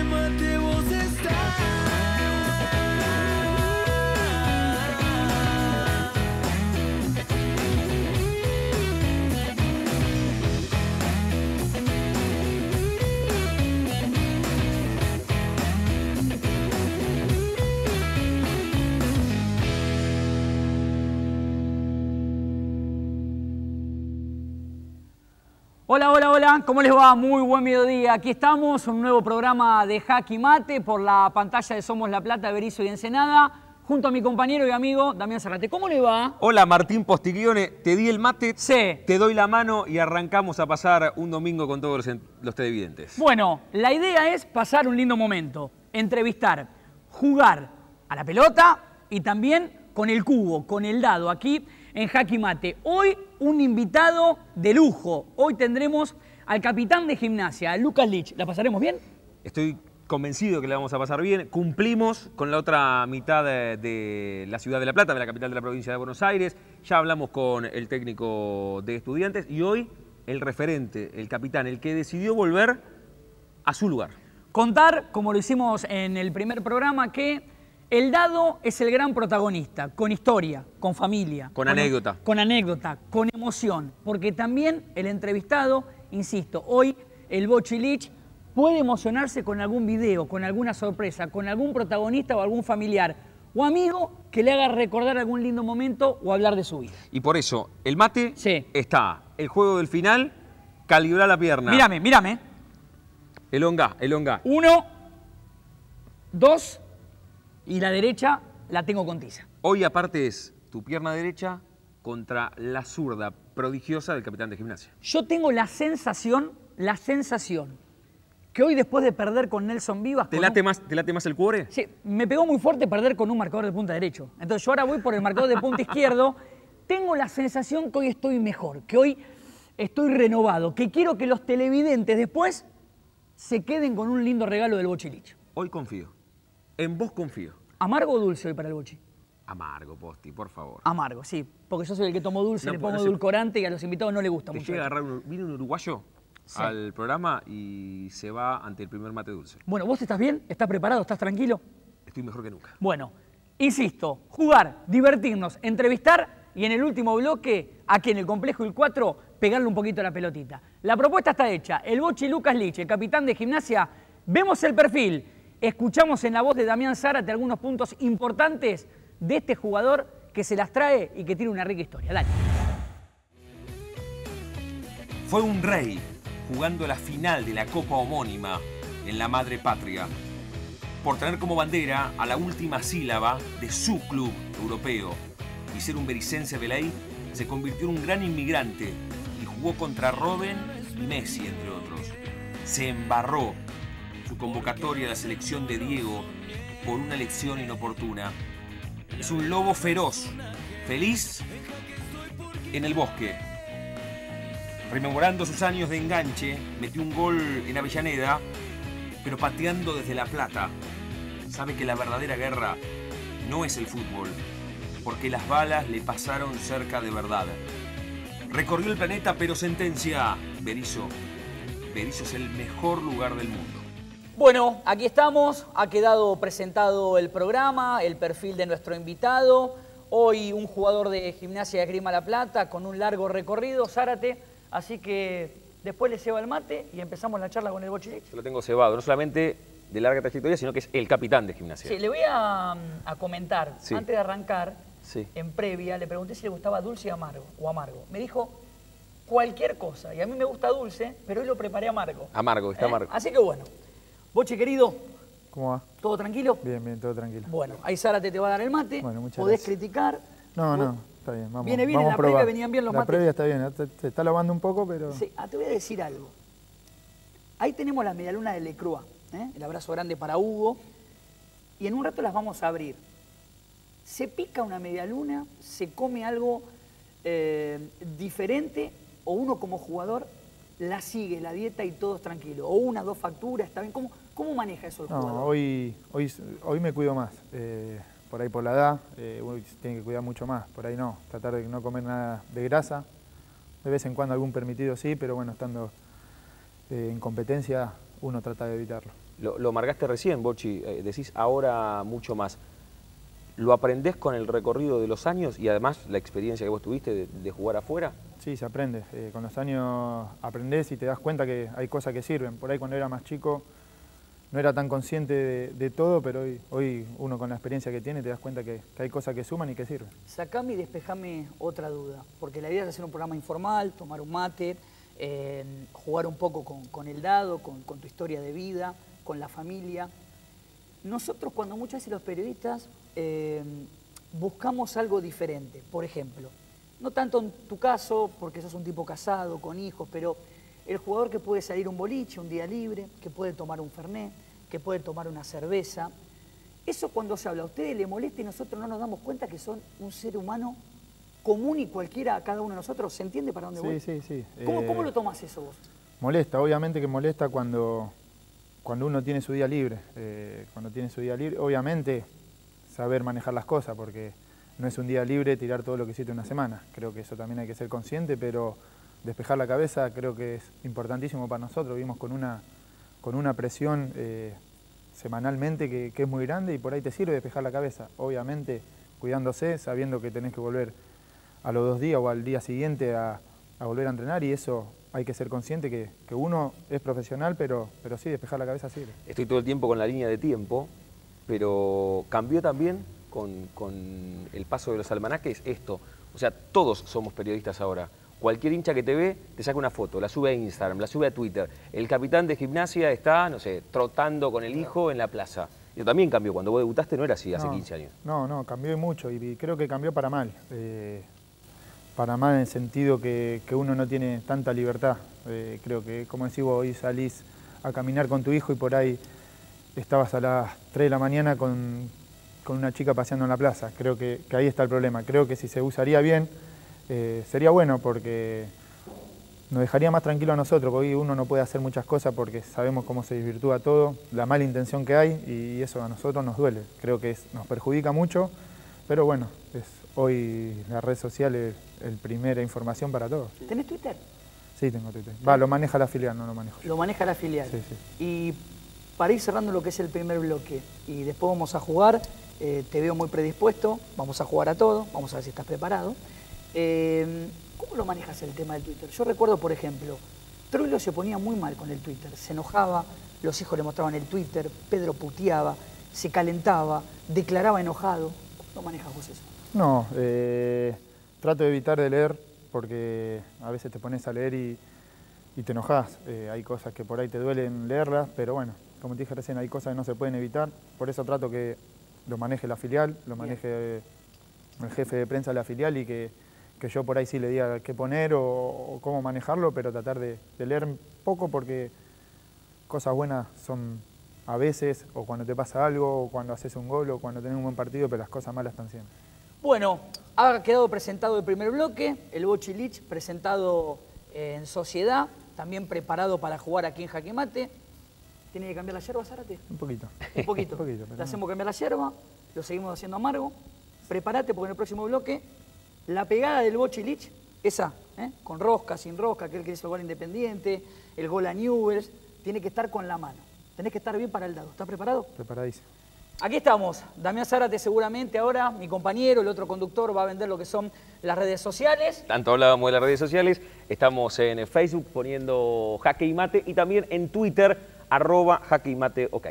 mate vos estás. Hola, hola, hola, ¿cómo les va? Muy buen mediodía. Aquí estamos, un nuevo programa de Jaque Mate por la pantalla de Somos La Plata, Berisso y Ensenada, junto a mi compañero y amigo Damián Zarate. ¿Cómo le va? Hola, Martín Postiglione, te di el mate, Sí. te doy la mano y arrancamos a pasar un domingo con todos los televidentes. Bueno, la idea es pasar un lindo momento, entrevistar, jugar a la pelota y también con el cubo, con el dado, aquí en Jaque Mate. Hoy un invitado de lujo. Hoy tendremos al capitán de Gimnasia, Lucas Lich. ¿La pasaremos bien? Estoy convencido que la vamos a pasar bien. Cumplimos con la otra mitad de la ciudad de La Plata, de la capital de la provincia de Buenos Aires. Ya hablamos con el técnico de Estudiantes y hoy el referente, el capitán, el que decidió volver a su lugar. Contar, como lo hicimos en el primer programa, que el dado es el gran protagonista, con historia, con familia. Con anécdota. Con anécdota, con emoción. Porque también el entrevistado, insisto, hoy el Bochi Lich puede emocionarse con algún video, con alguna sorpresa, con algún protagonista o algún familiar o amigo que le haga recordar algún lindo momento o hablar de su vida. Y por eso, el mate Sí. está, el juego del final, calibrar la pierna. Mírame, mírame. Elonga, elonga. 1, 2 y la derecha la tengo con tiza. Hoy aparte es tu pierna derecha contra la zurda prodigiosa del capitán de Gimnasia. Yo tengo la sensación que hoy después de perder con Nelson Vivas... ¿Te late más el cuore? Sí, me pegó muy fuerte perder con un marcador de punta derecho. Entonces yo ahora voy por el marcador de punta izquierdo. Tengo la sensación que hoy estoy mejor, que hoy estoy renovado, que quiero que los televidentes después se queden con un lindo regalo del Bochi Lich. Hoy confío. En vos confío. ¿Amargo o dulce hoy para el Bochi? Amargo, Posti, por favor. Amargo, sí, porque yo soy el que tomo dulce, No, le pero pongo no se- edulcorante y a los invitados no les gusta Te mucho. llega a agarrar vino un uruguayo Sí. al programa y se va ante el primer mate dulce. Bueno, ¿vos estás bien? ¿Estás preparado? ¿Estás tranquilo? Estoy mejor que nunca. Bueno, insisto, jugar, divertirnos, entrevistar y en el último bloque, aquí en el Complejo Il 4, pegarle un poquito a la pelotita. La propuesta está hecha. El Bochi Lucas Lich, el capitán de Gimnasia, vemos el perfil, escuchamos en la voz de Damián Zárate algunos puntos importantes de este jugador que se las trae y que tiene una rica historia. Dale. Fue un rey jugando la final de la Copa homónima en la madre patria, por tener como bandera a la última sílaba de su club europeo y ser un bericense de ley, se convirtió en un gran inmigrante y jugó contra Robben y Messi, entre otros. Se embarró su convocatoria a la selección de Diego por una elección inoportuna. Es un lobo feroz, feliz en el bosque. Rememorando sus años de enganche, metió un gol en Avellaneda, pero pateando desde La Plata. Sabe que la verdadera guerra no es el fútbol, porque las balas le pasaron cerca de verdad. Recorrió el planeta, pero sentencia: Berisso es el mejor lugar del mundo. Bueno, aquí estamos, ha quedado presentado el programa, el perfil de nuestro invitado. Hoy un jugador de Gimnasia de Esgrima La Plata con un largo recorrido, Zárate. Así que después le ceba el mate y empezamos la charla con el Bochi Lich. Yo lo tengo cebado, no solamente de larga trayectoria, sino que es el capitán de Gimnasia. Sí, le voy a comentar, Sí. antes de arrancar, Sí. en previa, le pregunté si le gustaba dulce o amargo. Me dijo cualquier cosa, y a mí me gusta dulce, pero hoy lo preparé amargo. Amargo, está amargo. Así que bueno, Bochi querido, ¿Cómo va? ¿todo tranquilo? Bien, bien, todo tranquilo. Bueno, ahí Zárate te va a dar el mate, Bueno, muchas podés gracias. criticar. No, no, está bien. Vamos, Viene bien, vamos en la a probar. previa venían bien los La mates. previa está bien, se está lavando un poco, pero... Sí, te voy a decir algo. Ahí tenemos la medialuna de Lecrua, el abrazo grande para Hugo, y en un rato las vamos a abrir. Se pica una medialuna, se come algo diferente, o uno como jugador la sigue, la dieta y todo es tranquilo, o una, dos facturas, ¿está bien? ¿Cómo maneja eso el jugador? No, hoy me cuido más. Por ahí por la edad, uno tiene que cuidar mucho más. Por ahí no, tratar de no comer nada de grasa. De vez en cuando algún permitido sí, pero bueno, estando en competencia uno trata de evitarlo. Lo marcaste recién, Bochi, decís ahora mucho más. ¿Lo aprendés con el recorrido de los años y además la experiencia que vos tuviste de jugar afuera? Sí, se aprende. Con los años aprendés y te das cuenta que hay cosas que sirven. Por ahí cuando era más chico no era tan consciente de todo, pero hoy uno con la experiencia que tiene te das cuenta que hay cosas que suman y que sirven. Sacame y despejame otra duda, porque la idea es hacer un programa informal, tomar un mate, jugar un poco con el dado, con tu historia de vida, con la familia. Nosotros cuando muchas veces los periodistas buscamos algo diferente, por ejemplo, no tanto en tu caso, porque sos un tipo casado, con hijos, pero el jugador que puede salir a un boliche, un día libre, que puede tomar un fernet, que puede tomar una cerveza. Eso cuando se habla, a ustedes le molesta y nosotros no nos damos cuenta que son un ser humano común y cualquiera a cada uno de nosotros. ¿Se entiende para dónde voy? Sí, sí, sí. ¿Cómo lo tomás eso vos? Molesta, obviamente que molesta cuando uno tiene su día libre. Cuando tiene su día libre, obviamente saber manejar las cosas, porque no es un día libre tirar todo lo que hiciste una semana. Creo que eso también hay que ser consciente, pero despejar la cabeza creo que es importantísimo para nosotros. Vivimos con una presión semanalmente que es muy grande y por ahí te sirve despejar la cabeza. Obviamente cuidándose, sabiendo que tenés que volver a los 2 días o al día siguiente a volver a entrenar, y eso hay que ser consciente que uno es profesional, pero sí, despejar la cabeza sirve. Estoy todo el tiempo con la línea de tiempo, pero cambió también con el paso de los almanaques esto. O sea, todos somos periodistas ahora. Cualquier hincha que te ve, te saca una foto, la sube a Instagram, la sube a Twitter. El capitán de Gimnasia está, no sé, trotando con el hijo en la plaza. Eso también cambió. Cuando vos debutaste no era así, hace 15 años. No, cambió mucho y creo que cambió para mal. Para mal en el sentido que uno no tiene tanta libertad. Creo que, como decís vos, hoy salís a caminar con tu hijo y por ahí estabas a las 3 de la mañana con una chica paseando en la plaza. Creo que ahí está el problema. Creo que si se usaría bien, sería bueno porque nos dejaría más tranquilo a nosotros, porque hoy uno no puede hacer muchas cosas porque sabemos cómo se desvirtúa todo, la mala intención que hay, y eso a nosotros nos duele. Creo que nos perjudica mucho, pero bueno, hoy la red social es el primera información para todos. ¿Tenés Twitter? Sí, tengo Twitter. Lo maneja la filial, no lo manejo yo. Lo maneja la filial. Sí, sí. Y para ir cerrando lo que es el primer bloque, y después vamos a jugar, te veo muy predispuesto, vamos a jugar a todo, vamos a ver si estás preparado. ¿Cómo lo manejas el tema del Twitter? Yo recuerdo, por ejemplo, Troilo se ponía muy mal con el Twitter, se enojaba, los hijos le mostraban el Twitter, Pedro puteaba, se calentaba, declaraba enojado. ¿Cómo lo manejas vos eso? No, trato de evitar de leer porque a veces te pones a leer y te enojas. Hay cosas que por ahí te duelen leerlas, pero bueno, como te dije recién, hay cosas que no se pueden evitar. Por eso trato que lo maneje la filial, lo maneje el jefe de prensa de la filial y que yo por ahí sí le diga qué poner o cómo manejarlo, pero tratar de leer poco porque cosas buenas son a veces, o cuando te pasa algo, o cuando haces un gol, o cuando tenés un buen partido, pero las cosas malas están siempre. Bueno, ha quedado presentado el primer bloque, el Bochi Lich presentado en Sociedad, también preparado para jugar aquí en Jaque Mate. ¿Tiene que cambiar la yerba, Zárate? Un poquito. Un poquito. Un poquito, Le hacemos cambiar la yerba, lo seguimos haciendo amargo. Prepárate porque en el próximo bloque, la pegada del Bochi Lich, esa, con rosca, sin rosca, aquel que hizo el gol Independiente, el gol a Newell's, tiene que estar con la mano. Tenés que estar bien para el dado. ¿Estás preparado? Preparadísimo. Aquí estamos, Damián Zárate seguramente ahora, mi compañero, el otro conductor, va a vender lo que son las redes sociales. Tanto hablábamos de las redes sociales, estamos en Facebook poniendo Jaque y Mate y también en Twitter, @JaqueYMateOK.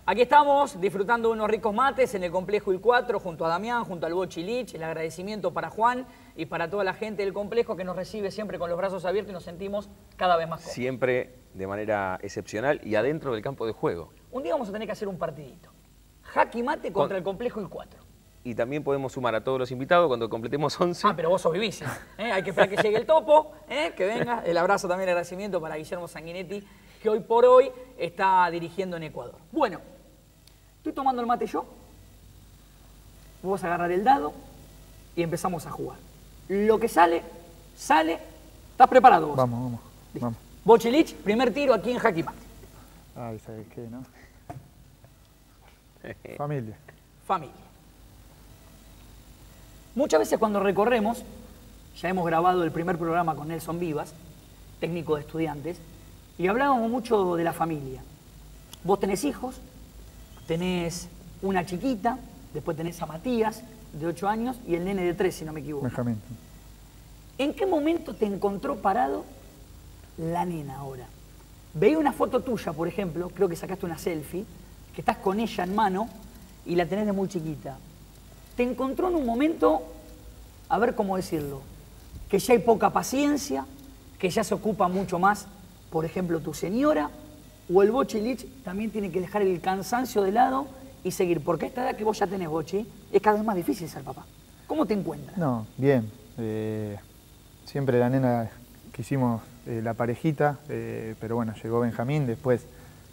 Aquí estamos disfrutando de unos ricos mates en el complejo Il 4 junto a Damián, junto al Bochi Lich. El agradecimiento para Juan y para toda la gente del complejo que nos recibe siempre con los brazos abiertos y nos sentimos cada vez más cómodos. Siempre de manera excepcional y adentro del campo de juego. Un día vamos a tener que hacer un partidito. Jaque mate contra el complejo Il 4. Y también podemos sumar a todos los invitados cuando completemos 11. Ah, pero vos sos vivísimo. Hay que esperar que llegue el topo, que venga. El abrazo también, el agradecimiento para Guillermo Sanguinetti, que hoy por hoy está dirigiendo en Ecuador. Bueno, estoy tomando el mate yo. Vos vas a agarrar el dado y empezamos a jugar. Lo que sale, sale. ¿Estás preparado vos? Vamos. Bochi Lich, primer tiro aquí en Jaque Mate. Ay, ¿sabes qué, no? Familia. Familia. Muchas veces cuando recorremos, ya hemos grabado el primer programa con Nelson Vivas, técnico de estudiantes, y hablábamos mucho de la familia. Vos tenés hijos, tenés una chiquita, después tenés a Matías, de 8 años, y el nene de 3, si no me equivoco. Benjamín. ¿En qué momento te encontró parado la nena ahora? Veía una foto tuya, por ejemplo, creo que sacaste una selfie, que estás con ella en mano y la tenés de muy chiquita. Te encontró en un momento, a ver cómo decirlo, que ya hay poca paciencia, que ya se ocupa mucho más, por ejemplo, tu señora, o el Bochi Lich también tiene que dejar el cansancio de lado y seguir, porque a esta edad que vos ya tenés, Bochi, es cada vez más difícil ser papá. ¿Cómo te encuentras? No, bien. Siempre la nena quisimos la parejita, pero bueno, llegó Benjamín, después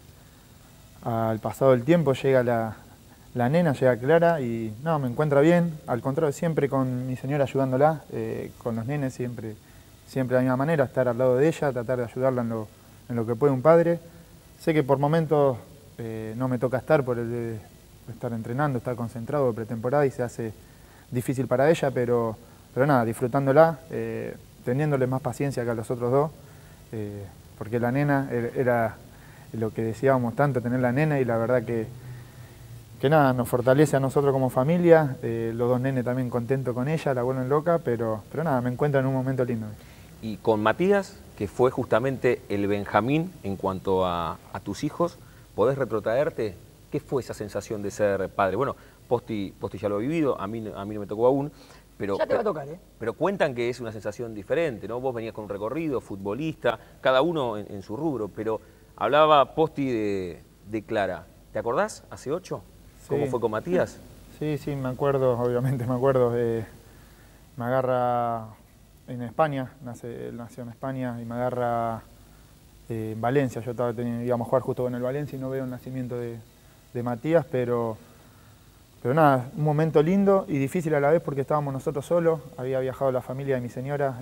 al pasado del tiempo llega la nena, llega Clara y no, me encuentra bien, al contrario, siempre con mi señora ayudándola, con los nenes siempre de la misma manera, estar al lado de ella, tratar de ayudarla en lo que puede un padre. Sé que por momentos no me toca estar por el de estar entrenando, estar concentrado de pretemporada y se hace difícil para ella, pero nada, disfrutándola, teniéndole más paciencia que a los otros dos, porque la nena era lo que deseábamos tanto, tener la nena, y la verdad que nada, nos fortalece a nosotros como familia, los dos nenes también contentos con ella, la vuelven loca, pero nada, me encuentro en un momento lindo. Y con Matías, que fue justamente el Benjamín en cuanto a tus hijos, ¿podés retrotraerte? ¿Qué fue esa sensación de ser padre? Bueno, Posti ya lo ha vivido, a mí no me tocó aún, pero ya te va a tocar, ¿eh? Pero cuentan que es una sensación diferente, ¿no? Vos venías con un recorrido, futbolista, cada uno en su rubro, pero hablaba Posti de Clara. ¿Te acordás? ¿Hace 8? ¿Cómo fue con Matías? Sí, me acuerdo, obviamente me acuerdo. Me agarra en España, él nació en España y me agarra en Valencia. Yo íbamos a jugar justo con el Valencia y no veo el nacimiento de Matías, pero nada, un momento lindo y difícil a la vez porque estábamos nosotros solos, había viajado la familia de mi señora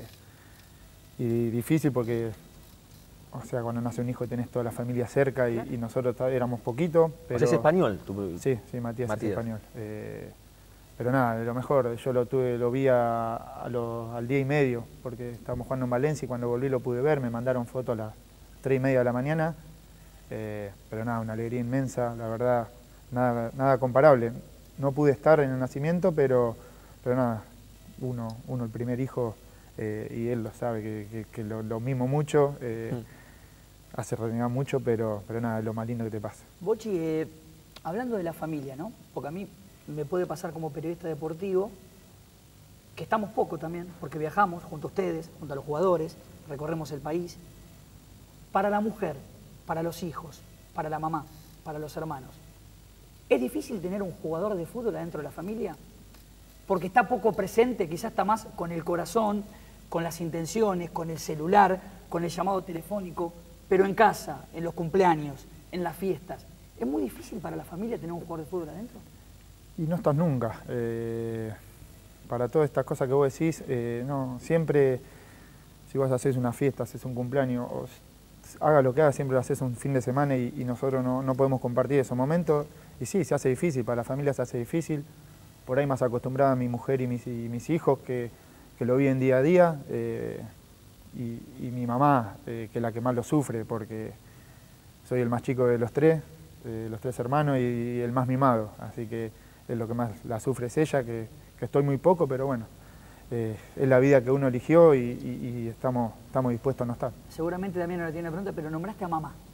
y difícil porque, o sea, cuando nace un hijo tenés toda la familia cerca y nosotros éramos poquitos. Pero... ¿Es español? Sí, Matías es español. Pero nada, lo mejor, yo lo vi al día y medio porque estábamos jugando en Valencia y cuando volví lo pude ver, me mandaron fotos a las 3:30 de la mañana, pero nada, una alegría inmensa, la verdad. Nada comparable. No pude estar en el nacimiento, pero nada, uno el primer hijo, y él lo sabe, que lo mimo mucho, hace renegar mucho, pero nada, es lo más lindo que te pasa. Bochi, hablando de la familia, ¿no? Porque a mí me puede pasar como periodista deportivo, que estamos poco también, porque viajamos junto a ustedes, junto a los jugadores, recorremos el país. Para la mujer, para los hijos, para la mamá, para los hermanos, ¿es difícil tener un jugador de fútbol adentro de la familia? Porque está poco presente, quizás está más con el corazón, con las intenciones, con el celular, con el llamado telefónico, pero en casa, en los cumpleaños, en las fiestas. ¿Es muy difícil para la familia tener un jugador de fútbol adentro? Y no estás nunca. Para todas estas cosas que vos decís, no, siempre, si vos haces una fiesta, haces un cumpleaños, haga lo que haga, siempre lo haces un fin de semana y nosotros no podemos compartir esos momentos. Y sí, se hace difícil, para la familia se hace difícil. Por ahí más acostumbrada a mi mujer y mis hijos que lo viven día a día. Y mi mamá, que es la que más lo sufre, porque soy el más chico de los tres hermanos y el más mimado. Así que es lo que más la sufre es ella, que estoy muy poco, pero bueno, es la vida que uno eligió y estamos dispuestos a no estar. Seguramente también no la tiene la pregunta, pero nombraste a mamá.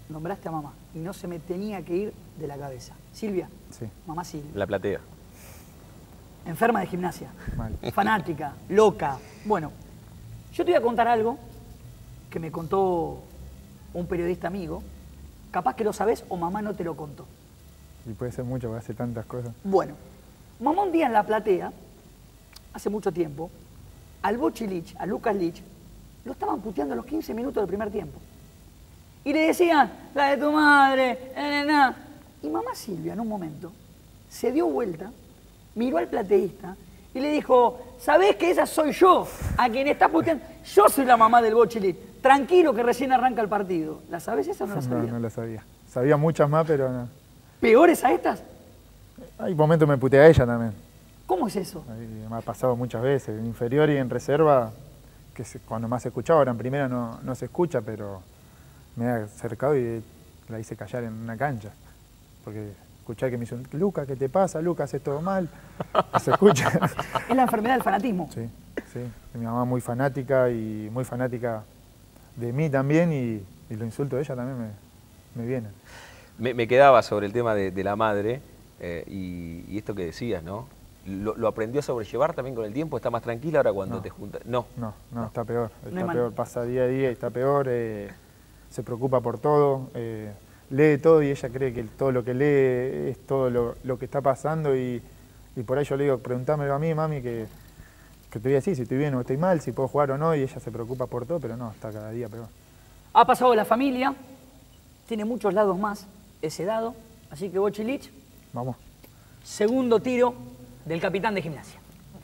nombraste a mamá y no se me tenía que ir de la cabeza. Silvia, Sí, mamá Silvia, La platea. enferma de gimnasia, mal. fanática, loca. Bueno, yo te voy a contar algo que me contó un periodista amigo, capaz que lo sabés o mamá no te lo contó. Y puede ser mucho, porque hace tantas cosas. Bueno, mamá un día en la platea, hace mucho tiempo, al Bochi Lich, a Lucas Lich, lo estaban puteando a los 15 minutos del primer tiempo. Y le decían, la de tu madre, na. Y mamá Silvia, en un momento, se dio vuelta, miró al plateísta y le dijo, ¿sabés que esa soy yo, a quien está puteando? Yo soy la mamá del Bochi Lich. Tranquilo que recién arranca el partido. ¿La sabés esa o no la No, sabías? no la sabía. Sabía muchas más, pero no. ¿Peores a estas? Hay momentos me putea a ella también. ¿Cómo es eso? Ahí me ha pasado muchas veces. En inferior y en reserva, cuando más se escuchaba, ahora en primera no se escucha, pero me ha acercado y la hice callar en una cancha. Porque escuchar que me hizo, Lucas, ¿qué te pasa? Lucas, haces todo mal. No se escucha. Es la enfermedad del fanatismo. Sí, sí. Mi mamá muy fanática y muy fanática de mí también y los insultos de ella también me vienen. Me quedaba sobre el tema de la madre y esto que decías, ¿no? ¿Lo aprendió a sobrellevar también con el tiempo? ¿Está más tranquila ahora cuando te juntas? No. No, está peor. No hay Está manera. peor, pasa día a día y está peor. Se preocupa por todo, lee todo y ella cree que todo lo que lee es todo lo que está pasando y por ahí yo le digo, preguntámelo a mí, mami, que te voy a decir si estoy bien o estoy mal, si puedo jugar o no, y ella se preocupa por todo, pero no, está cada día peor. Ha pasado la familia, tiene muchos lados más ese dado, así que Bochi Lich, Vamos. segundo tiro del capitán de Gimnasia.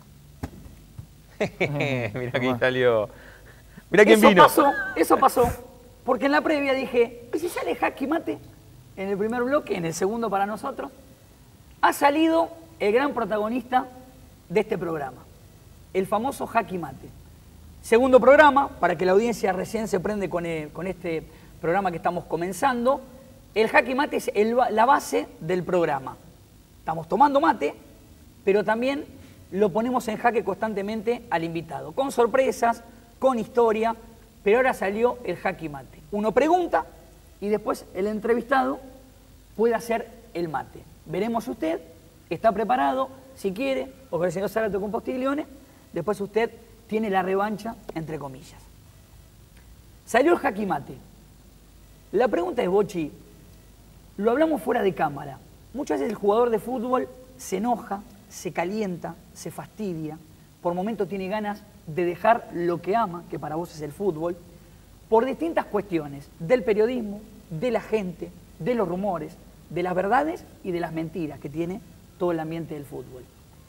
Mirá quién salió. Mirá quién vino. Eso pasó, porque en la previa dije, ¿y si sale jaque mate? En el primer bloque, en el segundo para nosotros, ha salido el gran protagonista de este programa, el famoso jaque mate. Segundo programa, para que la audiencia recién se prende con este programa que estamos comenzando, el jaque mate es la base del programa. Estamos tomando mate, pero también lo ponemos en jaque constantemente al invitado, con sorpresas, con historia, pero ahora salió el jaque mate. Uno pregunta y después el entrevistado puede hacer el mate. Veremos si usted está preparado, si quiere, o con el señor Zárate con Postiglione, después usted tiene la revancha, entre comillas. Salió el jaque mate. La pregunta es, Bochi, lo hablamos fuera de cámara. Muchas veces el jugador de fútbol se enoja, se calienta, se fastidia, por momentos tiene ganas de dejar lo que ama, que para vos es el fútbol, por distintas cuestiones, del periodismo, de la gente, de los rumores, de las verdades y de las mentiras que tiene todo el ambiente del fútbol.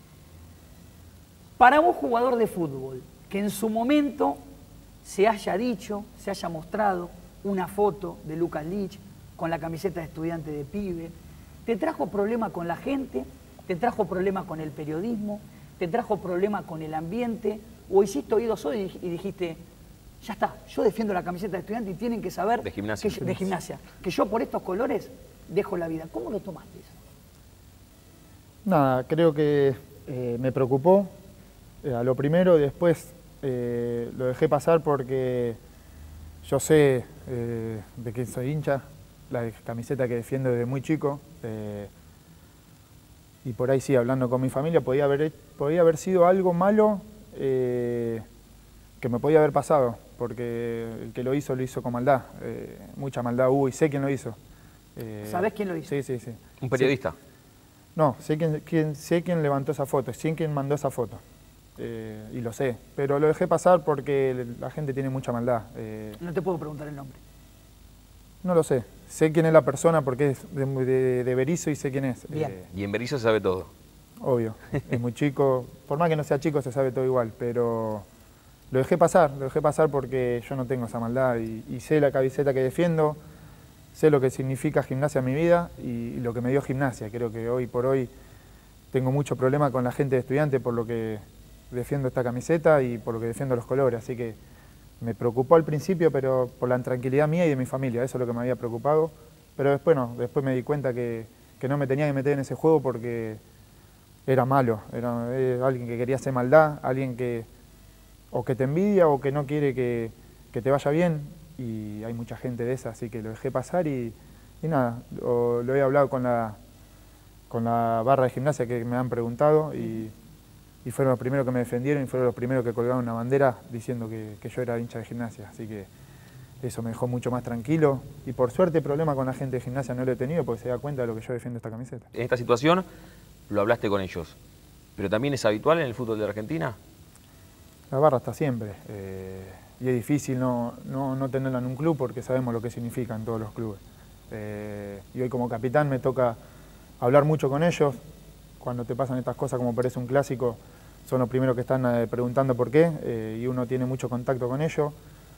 Para vos, jugador de fútbol, que en su momento se haya dicho, se haya mostrado una foto de Lucas Lich con la camiseta de estudiante de pibe, ¿te trajo problema con la gente? ¿Te trajo problema con el periodismo? ¿Te trajo problema con el ambiente? ¿O hiciste oídos sordos y dijiste, ya está, yo defiendo la camiseta de estudiante y tienen que saber De Gimnasia. de Gimnasia, que yo por estos colores dejo la vida? ¿Cómo lo tomaste eso? Nada, creo que me preocupó a lo primero, después lo dejé pasar porque yo sé de quién soy hincha, la camiseta que defiendo desde muy chico, y por ahí sí, hablando con mi familia, podía haber sido algo malo que me podía haber pasado, porque el que lo hizo con maldad, mucha maldad hubo y sé quién lo hizo. ¿Sabés quién lo hizo? Sí, sí, sí. Un periodista. No, sé quién levantó esa foto, sé quién mandó esa foto. Y lo sé, pero lo dejé pasar porque la gente tiene mucha maldad. No te puedo preguntar el nombre. No lo sé, sé quién es la persona porque es de Berisso y sé quién es. Bien. Y en Berisso se sabe todo. Obvio, es muy chico, por más que no sea chico se sabe todo igual, pero lo dejé pasar porque yo no tengo esa maldad y sé la camiseta que defiendo, sé lo que significa Gimnasia en mi vida y lo que me dio Gimnasia. Creo que hoy por hoy tengo mucho problema con la gente de Estudiantes por lo que defiendo esta camiseta y por lo que defiendo los colores, así que me preocupó al principio, pero por la tranquilidad mía y de mi familia, eso es lo que me había preocupado, pero después no, después me di cuenta que no me tenía que meter en ese juego porque era malo, era alguien que quería hacer maldad, alguien que o que te envidia o que no quiere que te vaya bien y hay mucha gente de esa, así que lo dejé pasar y nada, lo he hablado con la barra de Gimnasia que me han preguntado y fueron los primeros que me defendieron y fueron los primeros que colgaron una bandera diciendo que yo era hincha de Gimnasia, así que eso me dejó mucho más tranquilo y por suerte problema con la gente de Gimnasia no lo he tenido porque se da cuenta de lo que yo defiendo esta camiseta. En esta situación lo hablaste con ellos, pero también es habitual en el fútbol de Argentina. La barra está siempre y es difícil no tenerla en un club porque sabemos lo que significa en todos los clubes. Y hoy como capitán me toca hablar mucho con ellos. Cuando te pasan estas cosas como parece un clásico, son los primeros que están preguntando por qué y uno tiene mucho contacto con ellos.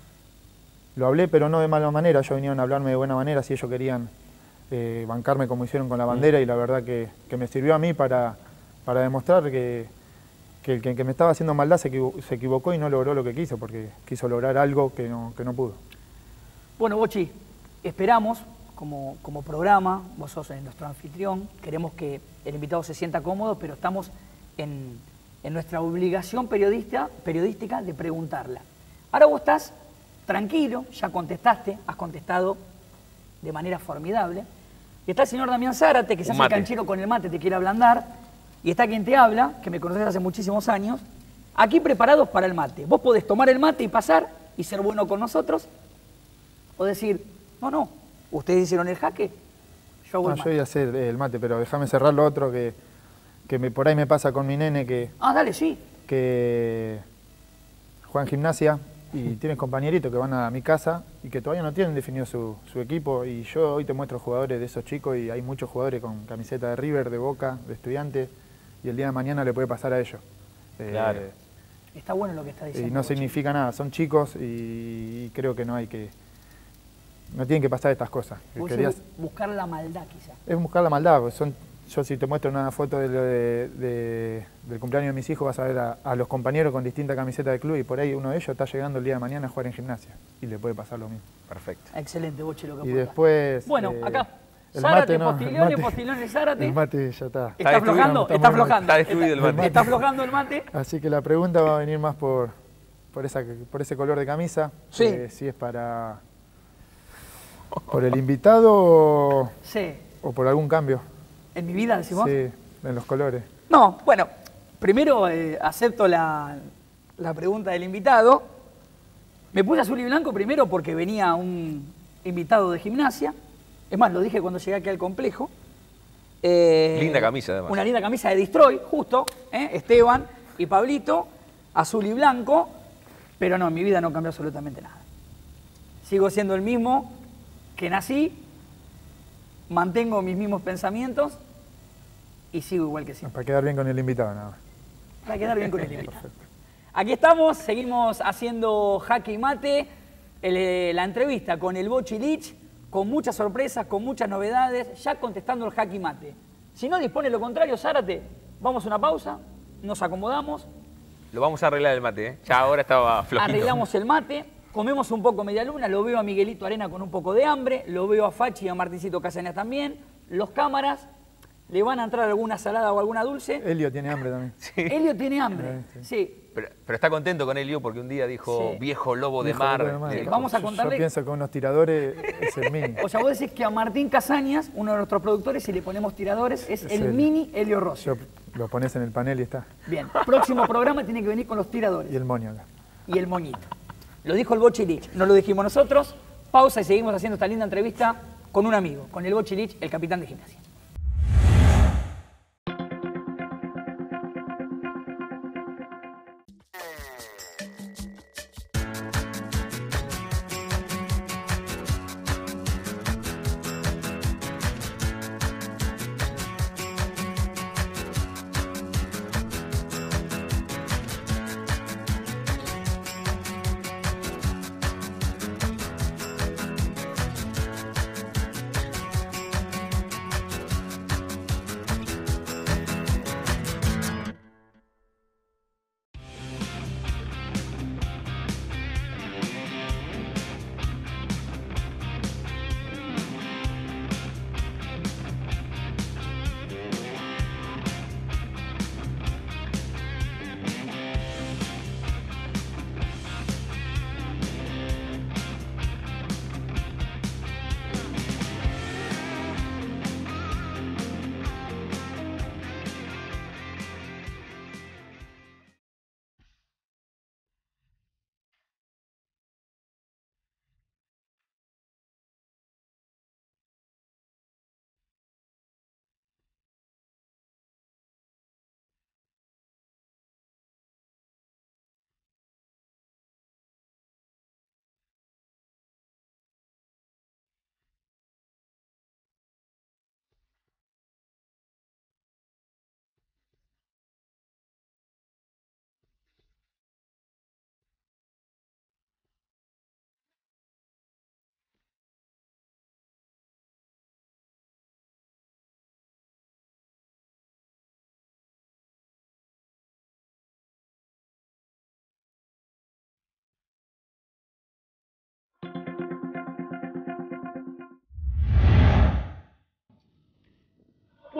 Lo hablé, pero no de mala manera, ellos vinieron a hablarme de buena manera si ellos querían bancarme como hicieron con la bandera y la verdad que me sirvió a mí para demostrar que el que me estaba haciendo maldad se equivocó y no logró lo que quiso, porque quiso lograr algo que no pudo. Bueno, Bochi, esperamos como programa, vos sos nuestro anfitrión, queremos que el invitado se sienta cómodo, pero estamos en nuestra obligación periodística de preguntarla. Ahora vos estás tranquilo, ya contestaste, has contestado de manera formidable. Y está el señor Damián Zárate, que se hace el canchero con el mate, te quiere ablandar. Y está quien te habla, que me conoces hace muchísimos años, aquí preparados para el mate. Vos podés tomar el mate y pasar y ser bueno con nosotros, o decir, no, ustedes hicieron el jaque, yo hago el mate. Yo voy a hacer el mate, pero déjame cerrar lo otro que por ahí me pasa con mi nene que... Dale, sí. Que juega en Gimnasia y tiene compañeritos que van a mi casa y que todavía no tienen definido su equipo y yo hoy te muestro jugadores de esos chicos y hay muchos jugadores con camiseta de River, de Boca, de Estudiantes y el día de mañana le puede pasar a ellos. Claro. Está bueno lo que está diciendo. Y no significa nada, son chicos y creo que no tienen que pasar estas cosas. Buscar la maldad quizás. Es buscar la maldad, porque yo si te muestro una foto del cumpleaños de mis hijos vas a ver a los compañeros con distintas camisetas de club y por ahí uno de ellos está llegando el día de mañana a jugar en Gimnasia y le puede pasar lo mismo. Perfecto. Excelente, Boche, lo que Y después... Bueno, acá, Zárate, Postilione, Zárate. El mate ya está. Está aflojando. Está destruido el mate. Está aflojando el mate. Así que la pregunta va a venir más por ese color de camisa. Sí. Si es por el invitado Sí. o por algún cambio. ¿En mi vida, decimos? Sí, en los colores. No, bueno, primero acepto la pregunta del invitado. Me puse azul y blanco primero porque venía un invitado de Gimnasia. Es más, lo dije cuando llegué aquí al complejo. Linda camisa, además. Una linda camisa de Destroy, justo. Esteban y Pablito, azul y blanco. Pero no, en mi vida no cambió absolutamente nada. Sigo siendo el mismo que nací. Mantengo mis mismos pensamientos y sigo igual que siempre. Para quedar bien con el invitado, nada más. Para quedar bien con el invitado. Aquí estamos, seguimos haciendo jaque y mate, la entrevista con el Bochi Lich, con muchas sorpresas, con muchas novedades, ya contestando el jaque y mate. Si no dispone lo contrario, Zárate, vamos a una pausa, nos acomodamos. Lo vamos a arreglar el mate, ¿eh? Ya ahora estaba flojito. Arreglamos el mate. Comemos un poco media luna, lo veo a Miguelito Arena con un poco de hambre, lo veo a Fachi y a Martincito Casañas también. Los cámaras, le van a entrar alguna salada o alguna dulce. Elio tiene hambre también. Sí. Elio tiene hambre, sí. Pero está contento con Elio porque un día dijo Sí. viejo lobo de Viejo mar. lobo de mar. Vamos a Yo contarle... pienso que unos tiradores es el mini. O sea, vos decís que a Martín Casañas, uno de nuestros productores, si le ponemos tiradores, es el el- mini Elio Rossi. Lo pones en el panel y está. Bien, próximo programa tiene que venir con los tiradores Y el moño acá. y el moñito. Lo dijo el Bochi Lich, no lo dijimos nosotros. Pausa y seguimos haciendo esta linda entrevista con un amigo, con el Bochi Lich, el capitán de Gimnasia.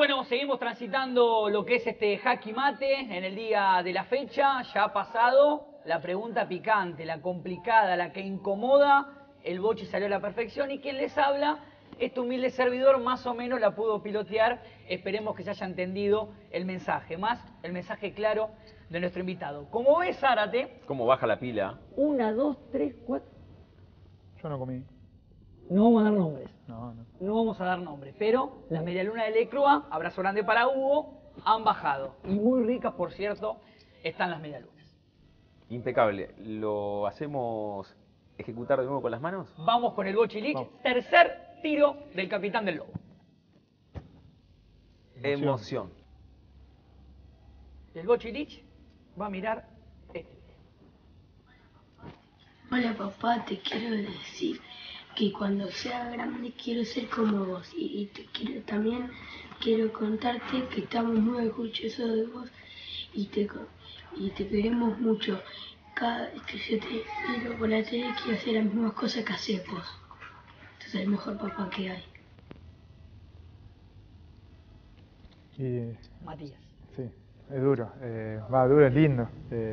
Bueno, seguimos transitando lo que es este jaque mate en el día de la fecha. Ya ha pasado la pregunta picante, la complicada, la que incomoda. El Bochi salió a la perfección y quien les habla, este humilde servidor, más o menos la pudo pilotear. Esperemos que se haya entendido el mensaje, más el mensaje claro de nuestro invitado. Como ves, Zárate. ¿Cómo baja la pila? 1, 2, 3, 4. Yo no comí. No vamos a dar nombres. No. No vamos a dar nombres, pero las medialunas de Lecroa, abrazo grande para Hugo, han bajado. Y muy ricas, por cierto, están las medialunas. Impecable. ¿Lo hacemos ejecutar de nuevo con las manos? Vamos con el Bochi Lich, tercer tiro del capitán del Lobo. Emoción. El Bochi Lich va a mirar este. Hola papá, te quiero decir que cuando sea grande quiero ser como vos y también quiero contarte que estamos muy orgullosos de vos y te queremos mucho. Cada vez que yo te miro por la tele quiero hacer las mismas cosas que haces vos. Tú sos el mejor papá que hay. Y Matías. sí, es duro. Duro, es lindo.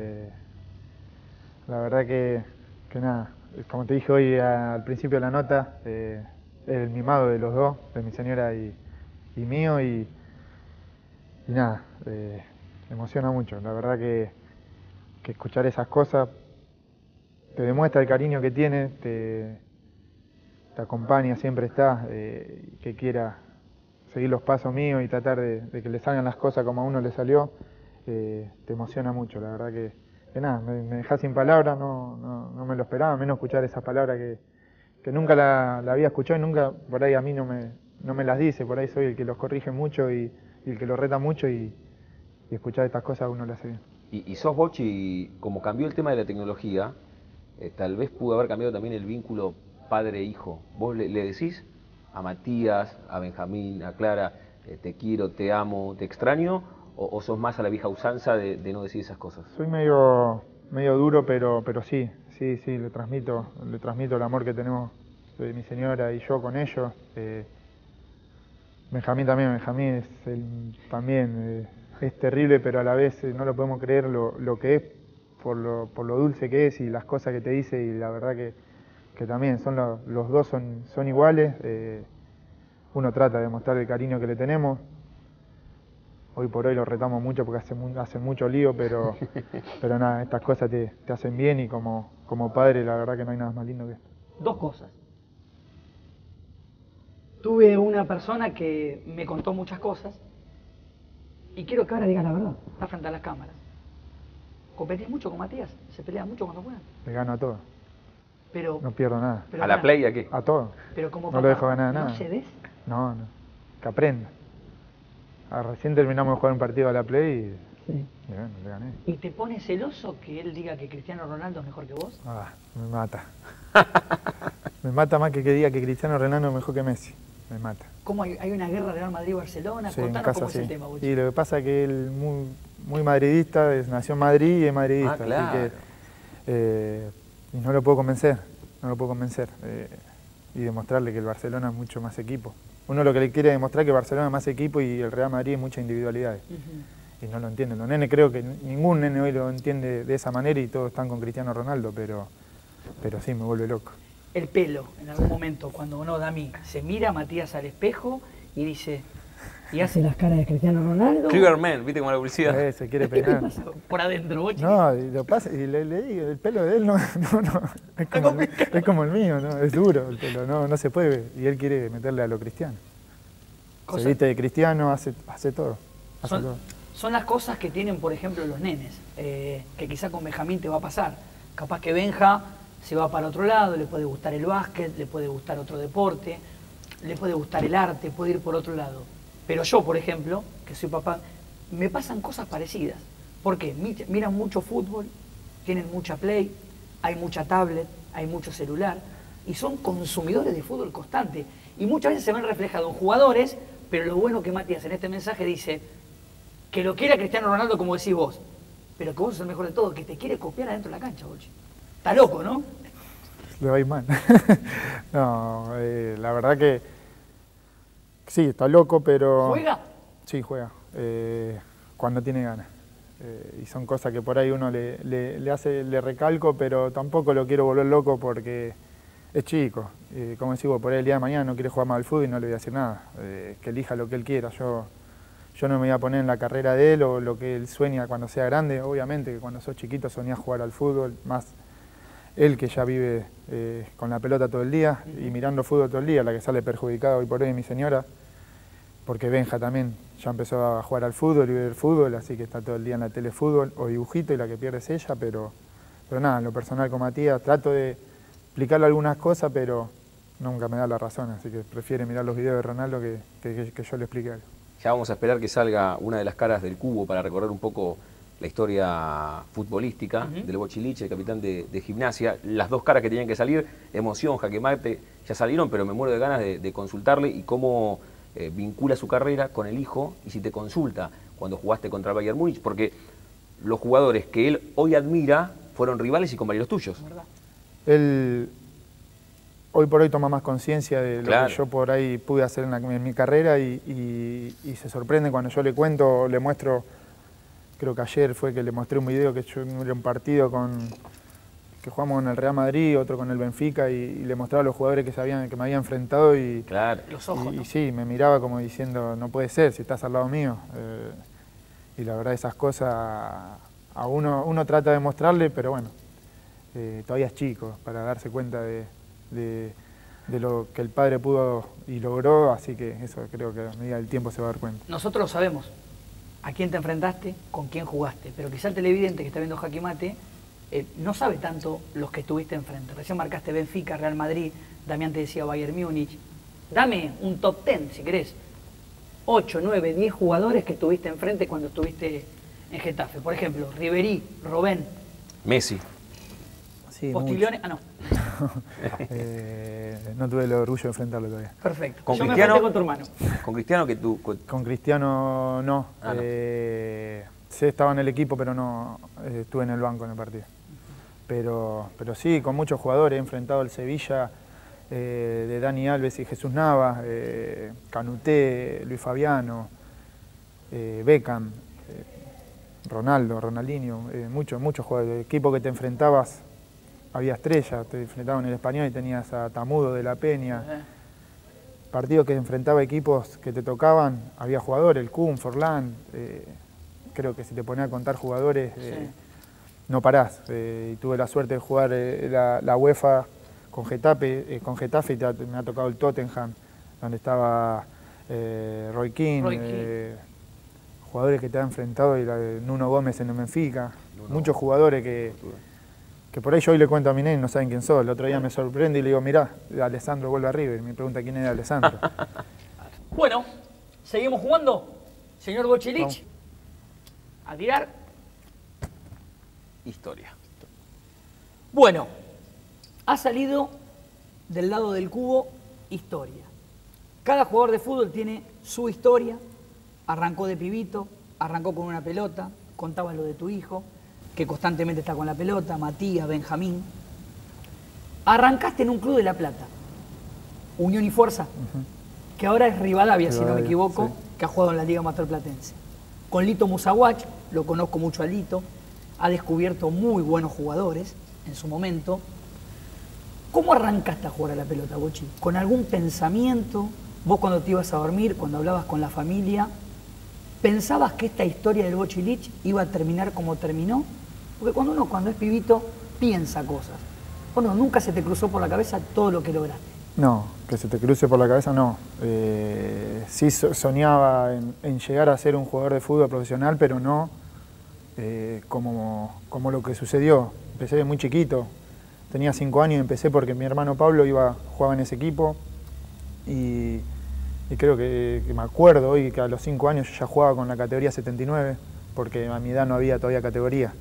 La verdad que nada, como te dije hoy al principio de la nota, el mimado de los dos, de mi señora y mío, y nada, me emociona mucho. La verdad que escuchar esas cosas te demuestra el cariño que tiene, te acompaña, siempre está, que quiera seguir los pasos míos y tratar de que le salgan las cosas como a uno le salió, te emociona mucho. La verdad que nada, me deja sin palabras, no me lo esperaba, menos escuchar esas palabras que nunca la había escuchado y nunca, por ahí a mí no me las dice, por ahí soy el que los corrige mucho y el que los reta mucho y escuchar estas cosas a uno le hace bien. Y sos Bochi, como cambió el tema de la tecnología, tal vez pudo haber cambiado también el vínculo padre-hijo. ¿Vos le decís a Matías, a Benjamín, a Clara, te quiero, te amo, te extraño? ¿O sos más a la vieja usanza de no decir esas cosas? Soy medio duro, pero sí, le transmito el amor que tenemos mi señora y yo con ellos. Benjamín también, es terrible, pero a la vez no lo podemos creer lo que es, por lo dulce que es y las cosas que te dice, y la verdad que también los dos son iguales. Uno trata de mostrar el cariño que le tenemos. Hoy por hoy lo retamos mucho porque hacen mucho lío, pero nada, estas cosas te hacen bien y como padre la verdad que no hay nada más lindo que esto. Dos cosas. Tuve una persona que me contó muchas cosas y quiero que ahora digas la verdad, está frente a las cámaras. ¿Competís mucho con Matías? ¿Se pelea mucho cuando juegan? Le gano a todo, Pero, no pierdo nada. pero ¿A la play a qué? A todo. Pero como No papá, lo dejo ganar a ¿no nada. cedes? No, que aprenda. Recién terminamos de jugar un partido a la Play Sí. y bueno, le gané. ¿Y te pone celoso que él diga que Cristiano Ronaldo es mejor que vos? Me mata. Me mata más que diga que Cristiano Ronaldo es mejor que Messi. Me mata. ¿Cómo hay una guerra Real Madrid-Barcelona? Sí, en Contanos casa cómo es sí. el tema, Bochi. Y lo que pasa es que él muy madridista, nació en Madrid y es madridista. Ah, claro. Así que, y no lo puedo convencer. Y demostrarle que el Barcelona es mucho más equipo. Uno lo que le quiere demostrar es que Barcelona es más equipo y el Real Madrid es muchas individualidades. Y no lo entienden. Los nenes, creo que ningún nene hoy lo entiende de esa manera y todos están con Cristiano Ronaldo, pero sí, me vuelve loco. El pelo, en algún momento, cuando uno da a mí, se mira a Matías al espejo y dice, y hace las caras de Cristiano Ronaldo. Cleverman, ¿viste como la publicidad? Se quiere ¿Qué te pegar. pasa por adentro, Bochi? No, y lo pasa, y le digo, el pelo de él no es como el mío, ¿no? Es duro el pelo, no se puede, y él quiere meterle a lo cristiano. Cosa- Se viste de cristiano, hace todo. Son las cosas que tienen, por ejemplo, los nenes, que quizá con Benjamín te va a pasar. Capaz que Benja se va para otro lado, le puede gustar el básquet, le puede gustar otro deporte, le puede gustar el arte, puede ir por otro lado. Pero yo, por ejemplo, que soy papá, me pasan cosas parecidas. ¿Por qué? Miran mucho fútbol, tienen mucha play, hay mucha tablet, hay mucho celular, y son consumidores de fútbol constante. Y muchas veces se ven reflejados en jugadores, pero lo bueno que Matías en este mensaje dice, que lo quiera Cristiano Ronaldo como decís vos, pero que vos sos el mejor de todo, que te quiere copiar adentro de la cancha, Bochi. Está loco, ¿no? Le va a ir mal. No, la verdad que sí, está loco, pero... ¿Juega? Sí, juega. Cuando tiene ganas. Y son cosas que por ahí uno le recalco, pero tampoco lo quiero volver loco porque es chico. Como decís vos, por ahí el día de mañana no quiere jugar más al fútbol y no le voy a decir nada. Que elija lo que él quiera. Yo no me voy a poner en la carrera de él o lo que él sueña cuando sea grande. Obviamente que cuando sos chiquito soñás jugar al fútbol, más él que ya vive con la pelota todo el día y mirando fútbol todo el día, la que sale perjudicada hoy por hoy es mi señora. Porque Benja también ya empezó a jugar al fútbol y ver fútbol, así que está todo el día en la tele fútbol o dibujito y la que pierde es ella, pero nada, en lo personal con Matías trato de explicarle algunas cosas, pero nunca me da la razón, así que prefiere mirar los videos de Ronaldo que yo le explique algo. Ya vamos a esperar que salga una de las caras del Cubo para recorrer un poco la historia futbolística del Bochilich, el capitán de Gimnasia. Las dos caras que tenían que salir, emoción, jaque mate, ya salieron, pero me muero de ganas de consultarle y cómo vincula su carrera con el hijo y si te consulta cuando jugaste contra el Bayern Múnich, porque los jugadores que él hoy admira fueron rivales y compañeros tuyos. Él hoy por hoy toma más conciencia de lo que yo por ahí pude hacer en mi carrera y se sorprende cuando yo le cuento, le muestro, creo que ayer fue que le mostré un video que yo era un partido que jugamos con el Real Madrid, otro con el Benfica, y le mostraba a los jugadores que me había enfrentado y, los ojos, ¿no? y sí, me miraba como diciendo, no puede ser, si estás al lado mío. Y la verdad esas cosas a uno trata de mostrarle, pero bueno, todavía es chico para darse cuenta de lo que el padre pudo y logró, así que eso creo que a medida del tiempo se va a dar cuenta. Nosotros lo sabemos, a quién te enfrentaste, con quién jugaste, pero quizá el televidente que está viendo Jaque Mate no sabe tanto los que estuviste enfrente. Recién marcaste Benfica, Real Madrid, Damián te decía Bayern Múnich. Dame un top 10, si querés. 8, 9, 10 jugadores que tuviste enfrente cuando estuviste en Getafe. Por ejemplo, Ribery, Robben. Messi. Sí, Postiglione, no. No tuve el orgullo de enfrentarlo todavía. Perfecto. Con Yo Cristiano, me enfrenté con tu hermano. Con Cristiano que tú... Con Cristiano no. Sí, estaba en el equipo, pero no estuve en el banco en el partido. Pero sí, con muchos jugadores he enfrentado al Sevilla, de Dani Alves y Jesús Navas, Canuté, Luis Fabiano, Beckham, Ronaldinho, muchos jugadores. El equipo que te enfrentabas, había estrellas, te enfrentaban en el Español y tenías a Tamudo de la Peña. Partidos que enfrentaba equipos que te tocaban, había jugadores, el Kun, Forlán. Creo que si te pones a contar jugadores, no parás. Y tuve la suerte de jugar la UEFA con Getafe y me ha tocado el Tottenham, donde estaba Roy Keane, jugadores que te han enfrentado, y Nuno Gómez en el Benfica, muchos jugadores que por ahí yo hoy le cuento a mi nene y no saben quién soy. El otro día me sorprende y le digo, mirá, Alessandro vuelve a River, y me pregunta quién era Alessandro. Bueno, ¿seguimos jugando? Señor Bochilich, a tirar. Historia. Bueno, ha salido del lado del cubo historia. Cada jugador de fútbol tiene su historia. Arrancó de pibito, arrancó con una pelota, contaba lo de tu hijo, que constantemente está con la pelota, Matías, Benjamín. Arrancaste en un club de La Plata, Unión y Fuerza, que ahora es Rivadavia, si no me equivoco, sí, que ha jugado en la Liga Marplatense. Con Lito Musawach, lo conozco mucho a Lito, ha descubierto muy buenos jugadores en su momento. ¿Cómo arrancaste a jugar a la pelota, Bochi? ¿Con algún pensamiento? Vos cuando te ibas a dormir, cuando hablabas con la familia, ¿pensabas que esta historia del Bochilich iba a terminar como terminó? Porque cuando es pibito, piensa cosas. Bueno, ¿nunca se te cruzó por la cabeza todo lo que lograste? No, que se te cruce por la cabeza no. Sí soñaba en llegar a ser un jugador de fútbol profesional, pero no como lo que sucedió. Empecé de muy chiquito, tenía 5 años y empecé porque mi hermano Pablo jugaba en ese equipo y creo que me acuerdo hoy que a los 5 años yo ya jugaba con la categoría 79, porque a mi edad no había todavía categoría.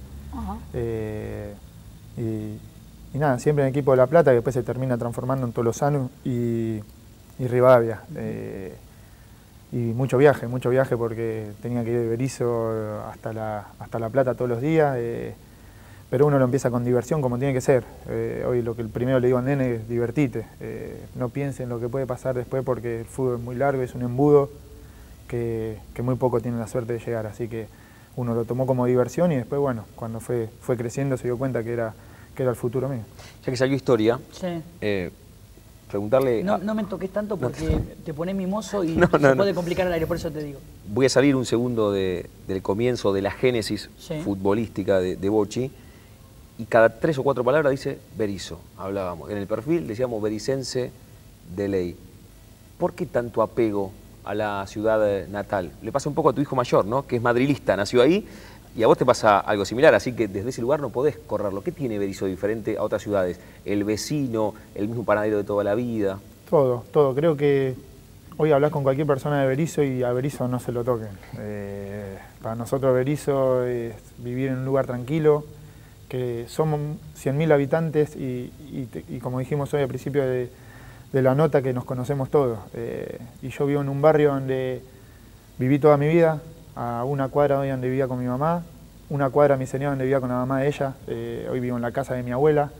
Y nada, siempre en el equipo de La Plata, que después se termina transformando en Tolosano y Rivadavia. Y mucho viaje porque tenía que ir de Berisso hasta la Plata todos los días. Pero uno lo empieza con diversión, como tiene que ser. Hoy lo que el primero le digo al nene es divertite. No piense en lo que puede pasar después, porque el fútbol es muy largo, es un embudo. que muy poco tienen la suerte de llegar, así que uno lo tomó como diversión y después, bueno, cuando fue creciendo se dio cuenta que era el futuro mío. Ya que salió historia, Sí. preguntarle... No me toques tanto porque te pones mimoso y No, se no. puede complicar el aire, por eso te digo. Voy a salir un segundo del comienzo de la génesis Sí. futbolística de Bocci, y cada 3 o 4 palabras dice Berizzo, hablábamos. En el perfil decíamos bericense de ley. ¿Por qué tanto apego a la ciudad natal? Le pasa un poco a tu hijo mayor, ¿no? Que es madrilista, nació ahí, y a vos te pasa algo similar, así que desde ese lugar no podés correrlo. ¿Qué tiene Berizzo diferente a otras ciudades? ¿El vecino, el mismo panadero de toda la vida? Todo. Creo que hoy hablas con cualquier persona de Berizzo y a Berizzo no se lo toquen. Para nosotros Berizzo es vivir en un lugar tranquilo, que somos 100.000 habitantes y como dijimos hoy al principio de la nota, que nos conocemos todos. Y yo vivo en un barrio donde viví toda mi vida, a una cuadra hoy donde vivía con mi mamá, una cuadra mi señora donde vivía con la mamá de ella, hoy vivo en la casa de mi abuela,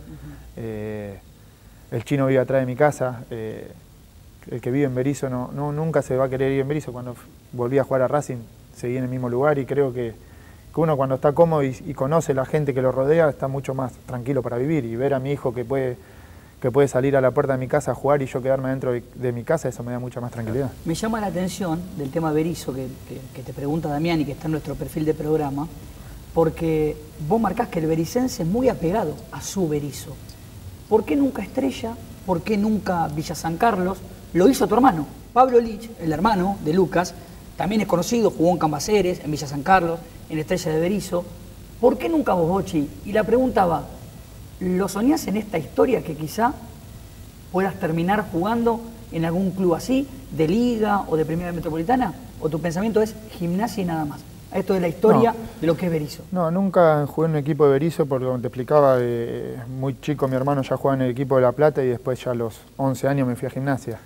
el chino vive atrás de mi casa, el que vive en Berizzo nunca se va a querer ir en Berizzo. Cuando volví a jugar a Racing seguí en el mismo lugar y creo que uno cuando está cómodo y conoce la gente que lo rodea está mucho más tranquilo para vivir, y ver a mi hijo que puede salir a la puerta de mi casa a jugar y yo quedarme dentro de mi casa, eso me da mucha más tranquilidad. Me llama la atención del tema Berizzo que te pregunta Damián y que está en nuestro perfil de programa, porque vos marcás que el bericense es muy apegado a su Berizzo. ¿Por qué nunca Estrella? ¿Por qué nunca Villa San Carlos? Lo hizo tu hermano, Pablo Lich, el hermano de Lucas, también es conocido, jugó en Cambaceres, en Villa San Carlos, en Estrella de Berizzo. ¿Por qué nunca vos, Bocci? Y la pregunta va, ¿lo soñás en esta historia que quizá puedas terminar jugando en algún club así, de Liga o de Primera Metropolitana? ¿O tu pensamiento es Gimnasia y nada más? Esto es la historia de lo que es Berizzo. No, nunca jugué en un equipo de Berizzo porque, como te explicaba, muy chico mi hermano ya jugaba en el equipo de La Plata y después ya a los 11 años me fui a Gimnasia.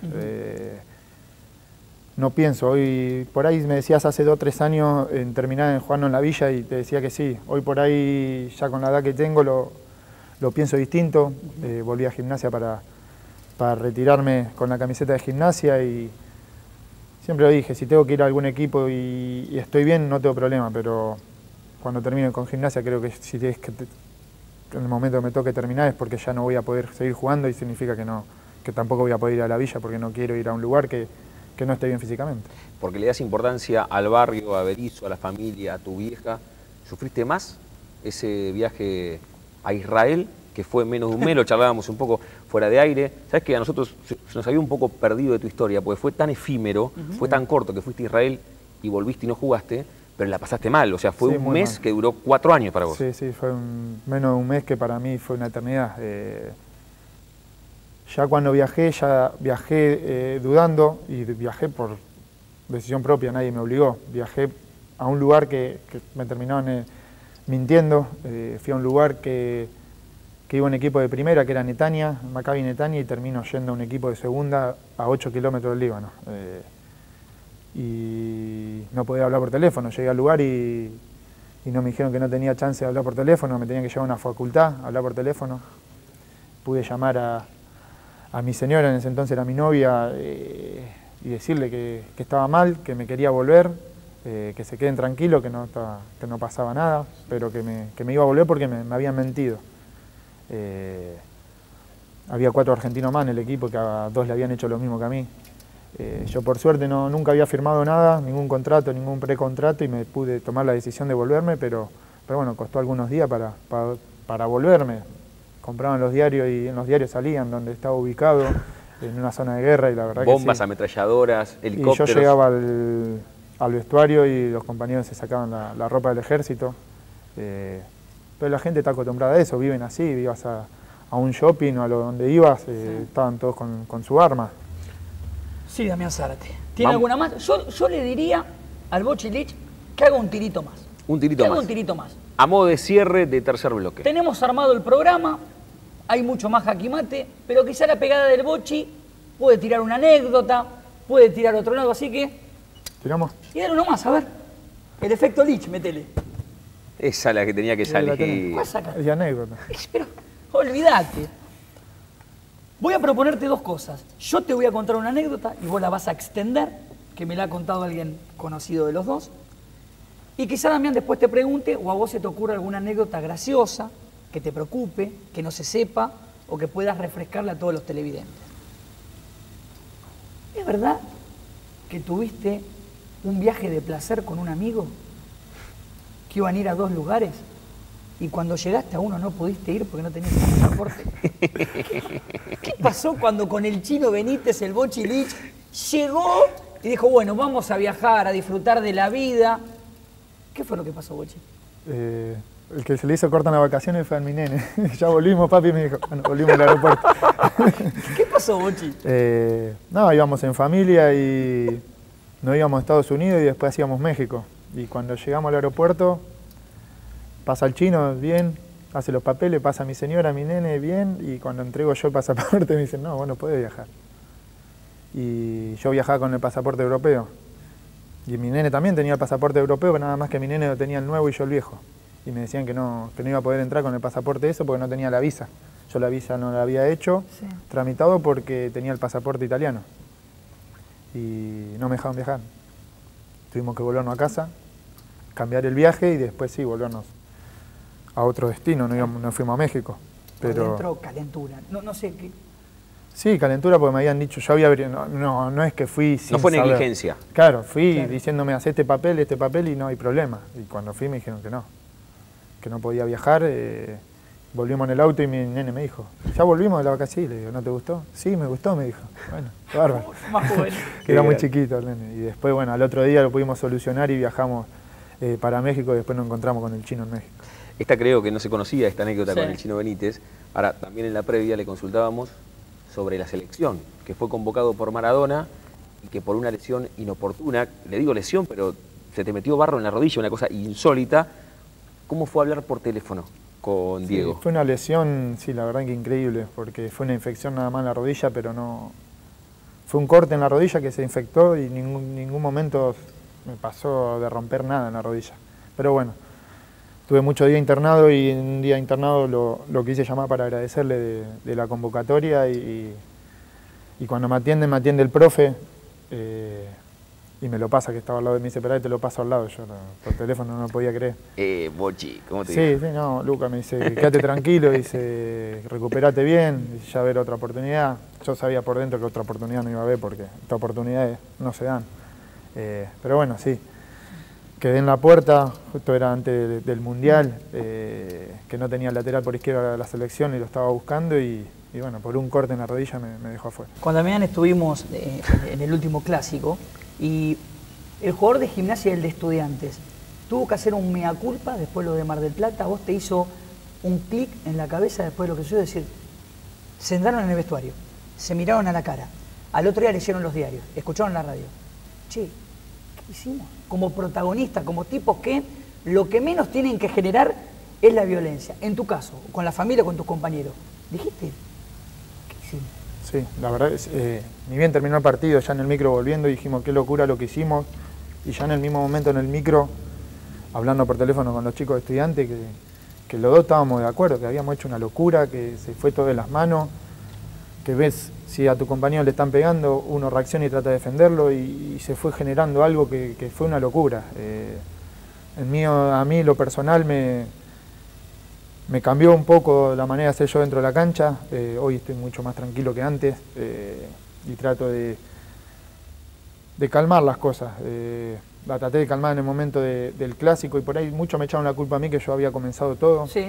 No pienso, hoy por ahí me decías hace 2 o 3 años en terminar jugando en la Villa y te decía que sí. Hoy por ahí, ya con la edad que tengo, lo pienso distinto. Volví a Gimnasia para retirarme con la camiseta de Gimnasia y siempre lo dije, si tengo que ir a algún equipo y estoy bien, no tengo problema, pero cuando termine con Gimnasia creo que si es que en el momento que me toque terminar es porque ya no voy a poder seguir jugando y significa que tampoco voy a poder ir a la Villa porque no quiero ir a un lugar que no esté bien físicamente. Porque le das importancia al barrio, a Berizzo, a la familia, a tu vieja. ¿Sufriste más ese viaje a Israel, que fue menos de un mes? Lo charlábamos un poco fuera de aire. ¿Sabes que a nosotros se nos había un poco perdido de tu historia? Porque fue tan efímero, fue tan corto que fuiste a Israel y volviste y no jugaste, pero la pasaste mal. O sea, fue Sí, un muy mes mal. que duró 4 años para vos. Sí, fue menos de un mes que para mí fue una eternidad. Ya cuando viajé dudando y viajé por decisión propia, nadie me obligó. Viajé a un lugar que me terminaron mintiendo. Fui a un lugar que iba un equipo de primera, que era Netanya, Maccabi Netanya, y termino yendo a un equipo de segunda a 8 kilómetros del Líbano. Y no podía hablar por teléfono. Llegué al lugar y no me dijeron que no tenía chance de hablar por teléfono, me tenían que llevar a una facultad a hablar por teléfono. Pude llamar a mi señora, en ese entonces era mi novia, y decirle que estaba mal, que me quería volver, que se queden tranquilos, que no pasaba nada, pero que me iba a volver porque me habían mentido. Había 4 argentinos más en el equipo, que a 2 le habían hecho lo mismo que a mí. Yo por suerte nunca había firmado nada, ningún contrato, ningún precontrato, y me pude tomar la decisión de volverme, pero bueno, costó algunos días para volverme. Compraban los diarios y en los diarios salían donde estaba ubicado, en una zona de guerra, y la verdad Bombas, que sí. ametralladoras, Y helicópteros. yo llegaba al vestuario y los compañeros se sacaban la ropa del ejército. Pero la gente está acostumbrada a eso, viven así, ibas a un shopping o a donde ibas, estaban todos con su arma. Sí, Damián Zárate. ¿Tiene Vamos. alguna más? Yo le diría al Bocci Lich que haga un tirito más. Un tirito que haga más. un tirito más. A modo de cierre de tercer bloque. Tenemos armado el programa, hay mucho más jaquimate, pero quizá la pegada del Bocci puede tirar una anécdota, puede tirar otro lado, así que... ¿Tiramos? Y dale uno más, a ver. El efecto Lich, metele. Esa es la que tenía que Sí, la salir. tenés. Vas a sacar. Es anécdota. Pero, olvídate. Voy a proponerte 2 cosas. Yo te voy a contar una anécdota y vos la vas a extender que me la ha contado alguien conocido de los dos. Y quizá Damián después te pregunte o a vos se te ocurra alguna anécdota graciosa, que te preocupe, que no se sepa o que puedas refrescarle a todos los televidentes. ¿Es verdad que tuviste un viaje de placer con un amigo? Que iban a ir a 2 lugares y cuando llegaste a uno no pudiste ir porque no tenías pasaporte. ¿Qué pasó cuando con el Chino Benítez, el Bochi Lich, llegó y dijo, bueno, vamos a viajar, a disfrutar de la vida? ¿Qué fue lo que pasó, Bochi? El que se le hizo corta en las vacaciones fue a mi nene. Ya volvimos, papi, me dijo. Bueno, volvimos al aeropuerto. ¿Qué pasó, Bochi? No, íbamos en familia y nos íbamos a Estados Unidos y después íbamos a México. Y cuando llegamos al aeropuerto, pasa el Chino, bien, hace los papeles, pasa mi señora, mi nene, bien, y cuando entrego yo el pasaporte me dicen, no, vos no podés viajar. Y yo viajaba con el pasaporte europeo. Y mi nene también tenía el pasaporte europeo, pero nada más que mi nene lo tenía el nuevo y yo el viejo. Y me decían que no iba a poder entrar con el pasaporte eso porque no tenía la visa. Yo la visa no la había hecho, sí, tramitado porque tenía el pasaporte italiano. Y no me dejaban viajar. Tuvimos que volvernos a casa, cambiar el viaje y después sí, volvernos a otro destino, no fuimos a México. Pero dentro calentura, no sé qué. Sí, calentura porque me habían dicho, yo había no es que fui sin No fue saber. negligencia. Claro, fui diciéndome, haz este papel y no hay problema. Y cuando fui me dijeron que no podía viajar. Volvimos en el auto y mi nene me dijo, ¿ya volvimos de la vacación? Y le digo, ¿no te gustó? Sí, me gustó, me dijo. Bueno, bárbaro. Más joven. Que era muy chiquito el nene. Y después, bueno, al otro día lo pudimos solucionar y viajamos para México y después nos encontramos con el Chino en México. Esta creo que no se conocía, esta anécdota con el Chino Benítez. Ahora, también en la previa le consultábamos sobre la selección, que fue convocado por Maradona y que por una lesión inoportuna, le digo lesión, pero se te metió barro en la rodilla, una cosa insólita. ¿Cómo fue hablar por teléfono con Diego? Fue una lesión, sí, la verdad que increíble, porque fue una infección nada más en la rodilla, pero no... Fue un corte en la rodilla que se infectó y ningún momento me pasó de romper nada en la rodilla. Pero bueno, tuve muchos días internado y en un día internado lo quise llamar para agradecerle de la convocatoria y cuando me atiende el profe y me lo pasa, que estaba al lado de mí, dice, te lo paso al lado, yo por teléfono no lo podía creer. Bochi, ¿cómo te digo? Sí, no, Luca me dice, quédate tranquilo, dice, recuperate bien, dice, ya habrá otra oportunidad. Yo sabía por dentro que otra oportunidad no iba a haber porque estas oportunidades no se dan. Pero bueno, sí. Quedé en la puerta, justo era antes del Mundial, que no tenía el lateral por izquierda de la selección y lo estaba buscando y bueno, por un corte en la rodilla me dejó afuera. Con Damián estuvimos en el último clásico y el jugador de Gimnasia y el de Estudiantes tuvo que hacer un mea culpa después de lo de Mar del Plata. ¿Vos te hizo un clic en la cabeza después de lo que sucedió? Es decir, se entraron en el vestuario, se miraron a la cara, al otro día leyeron los diarios, escucharon la radio. Che, ¿qué hicimos? Como protagonistas, como tipos que lo que menos tienen que generar es la violencia. En tu caso, con la familia, con tus compañeros, ¿dijiste? ¿Qué hicimos? Sí, la verdad es, ni bien terminó el partido, ya en el micro volviendo dijimos qué locura lo que hicimos y ya en el mismo momento en el micro, hablando por teléfono con los chicos de Estudiantes, que los dos estábamos de acuerdo, que habíamos hecho una locura, que se fue todo de las manos, que ves si a tu compañero le están pegando, uno reacciona y trata de defenderlo y se fue generando algo que fue una locura. A mí lo personal me cambió un poco la manera de ser yo dentro de la cancha. Hoy estoy mucho más tranquilo que antes y trato de calmar las cosas. La traté de calmar en el momento del clásico y por ahí muchos me echaron la culpa a mí que yo había comenzado todo. Sí.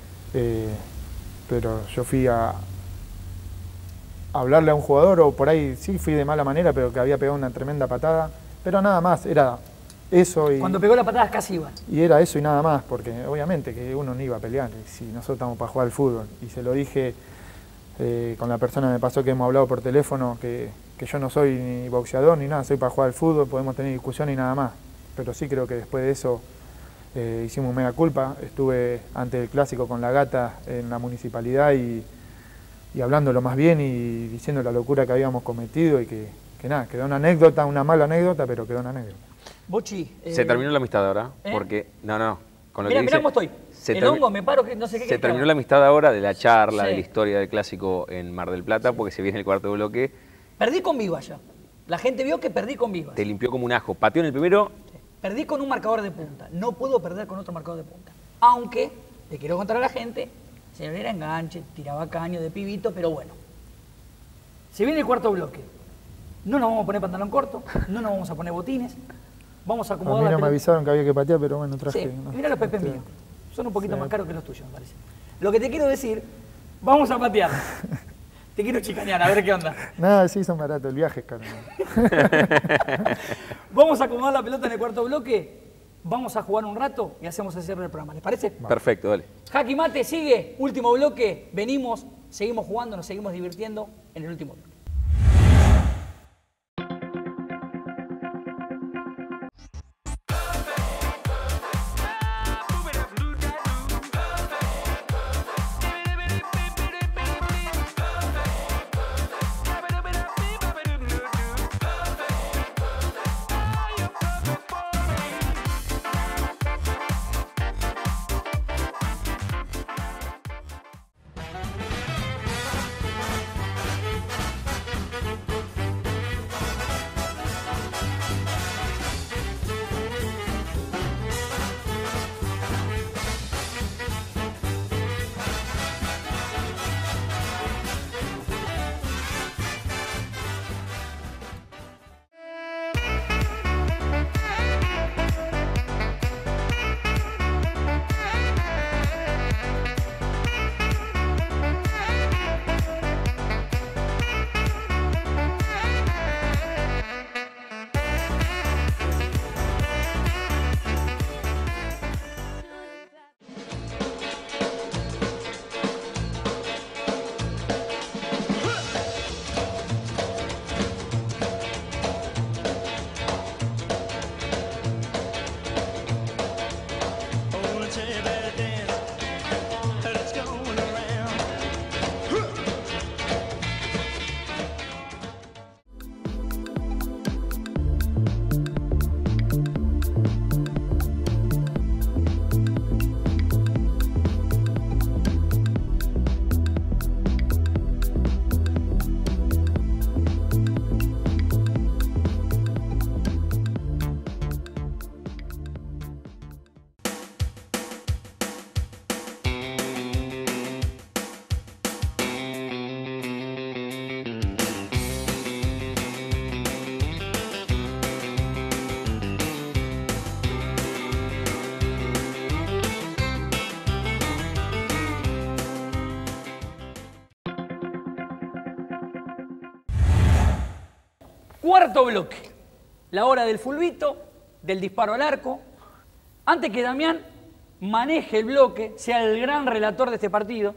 Pero yo fui a hablarle a un jugador, o por ahí sí fui de mala manera, pero que había pegado una tremenda patada. Pero nada más, era eso. Cuando pegó la patada casi iba. Y era eso y nada más, porque obviamente que uno no iba a pelear, si nosotros estamos para jugar al fútbol. Y se lo dije con la persona que me pasó que hemos hablado por teléfono, que yo no soy ni boxeador ni nada, soy para jugar al fútbol, podemos tener discusión y nada más. Pero sí creo que después de eso hicimos mega culpa. Estuve antes del clásico con la gata en la municipalidad y hablándolo más bien y diciendo la locura que habíamos cometido y que nada, quedó una anécdota, una mala anécdota, pero quedó una anécdota. Bochi. Se terminó la amistad ahora, porque... No, con lo que dice... Mirá cómo estoy. El hongo, me paro, que no sé qué. Se terminó la amistad ahora de la charla, de la historia del clásico en Mar del Plata, porque se viene el cuarto bloque. Perdí conmigo allá. La gente vio que perdí con Vivas. Te limpió como un ajo. Pateó en el primero. Perdí con un marcador de punta. No puedo perder con otro marcador de punta. Aunque, le quiero contar a la gente, el señor era enganche, tiraba caño de pibito, pero bueno. Se viene el cuarto bloque. No nos vamos a poner pantalón corto, no nos vamos a poner botines. Vamos a A acomodar mí la no me pelota. avisaron que había que patear, pero bueno, traje. Sí, ¿no? mira los pepes míos. Son un poquito más caros que los tuyos, me parece. Lo que te quiero decir, vamos a patear. Te quiero chicanear, a ver qué onda. Nada, sí, son baratos, el viaje es caro. ¿No? Vamos a acomodar la pelota en el cuarto bloque, vamos a jugar un rato y hacemos el cierre del programa. ¿Les parece? Perfecto, dale. Jaque mate sigue, último bloque, venimos, seguimos jugando, nos seguimos divirtiendo en el último bloque. Cuarto bloque, la hora del fulbito, del disparo al arco. Antes que Damián maneje el bloque, sea el gran relator de este partido,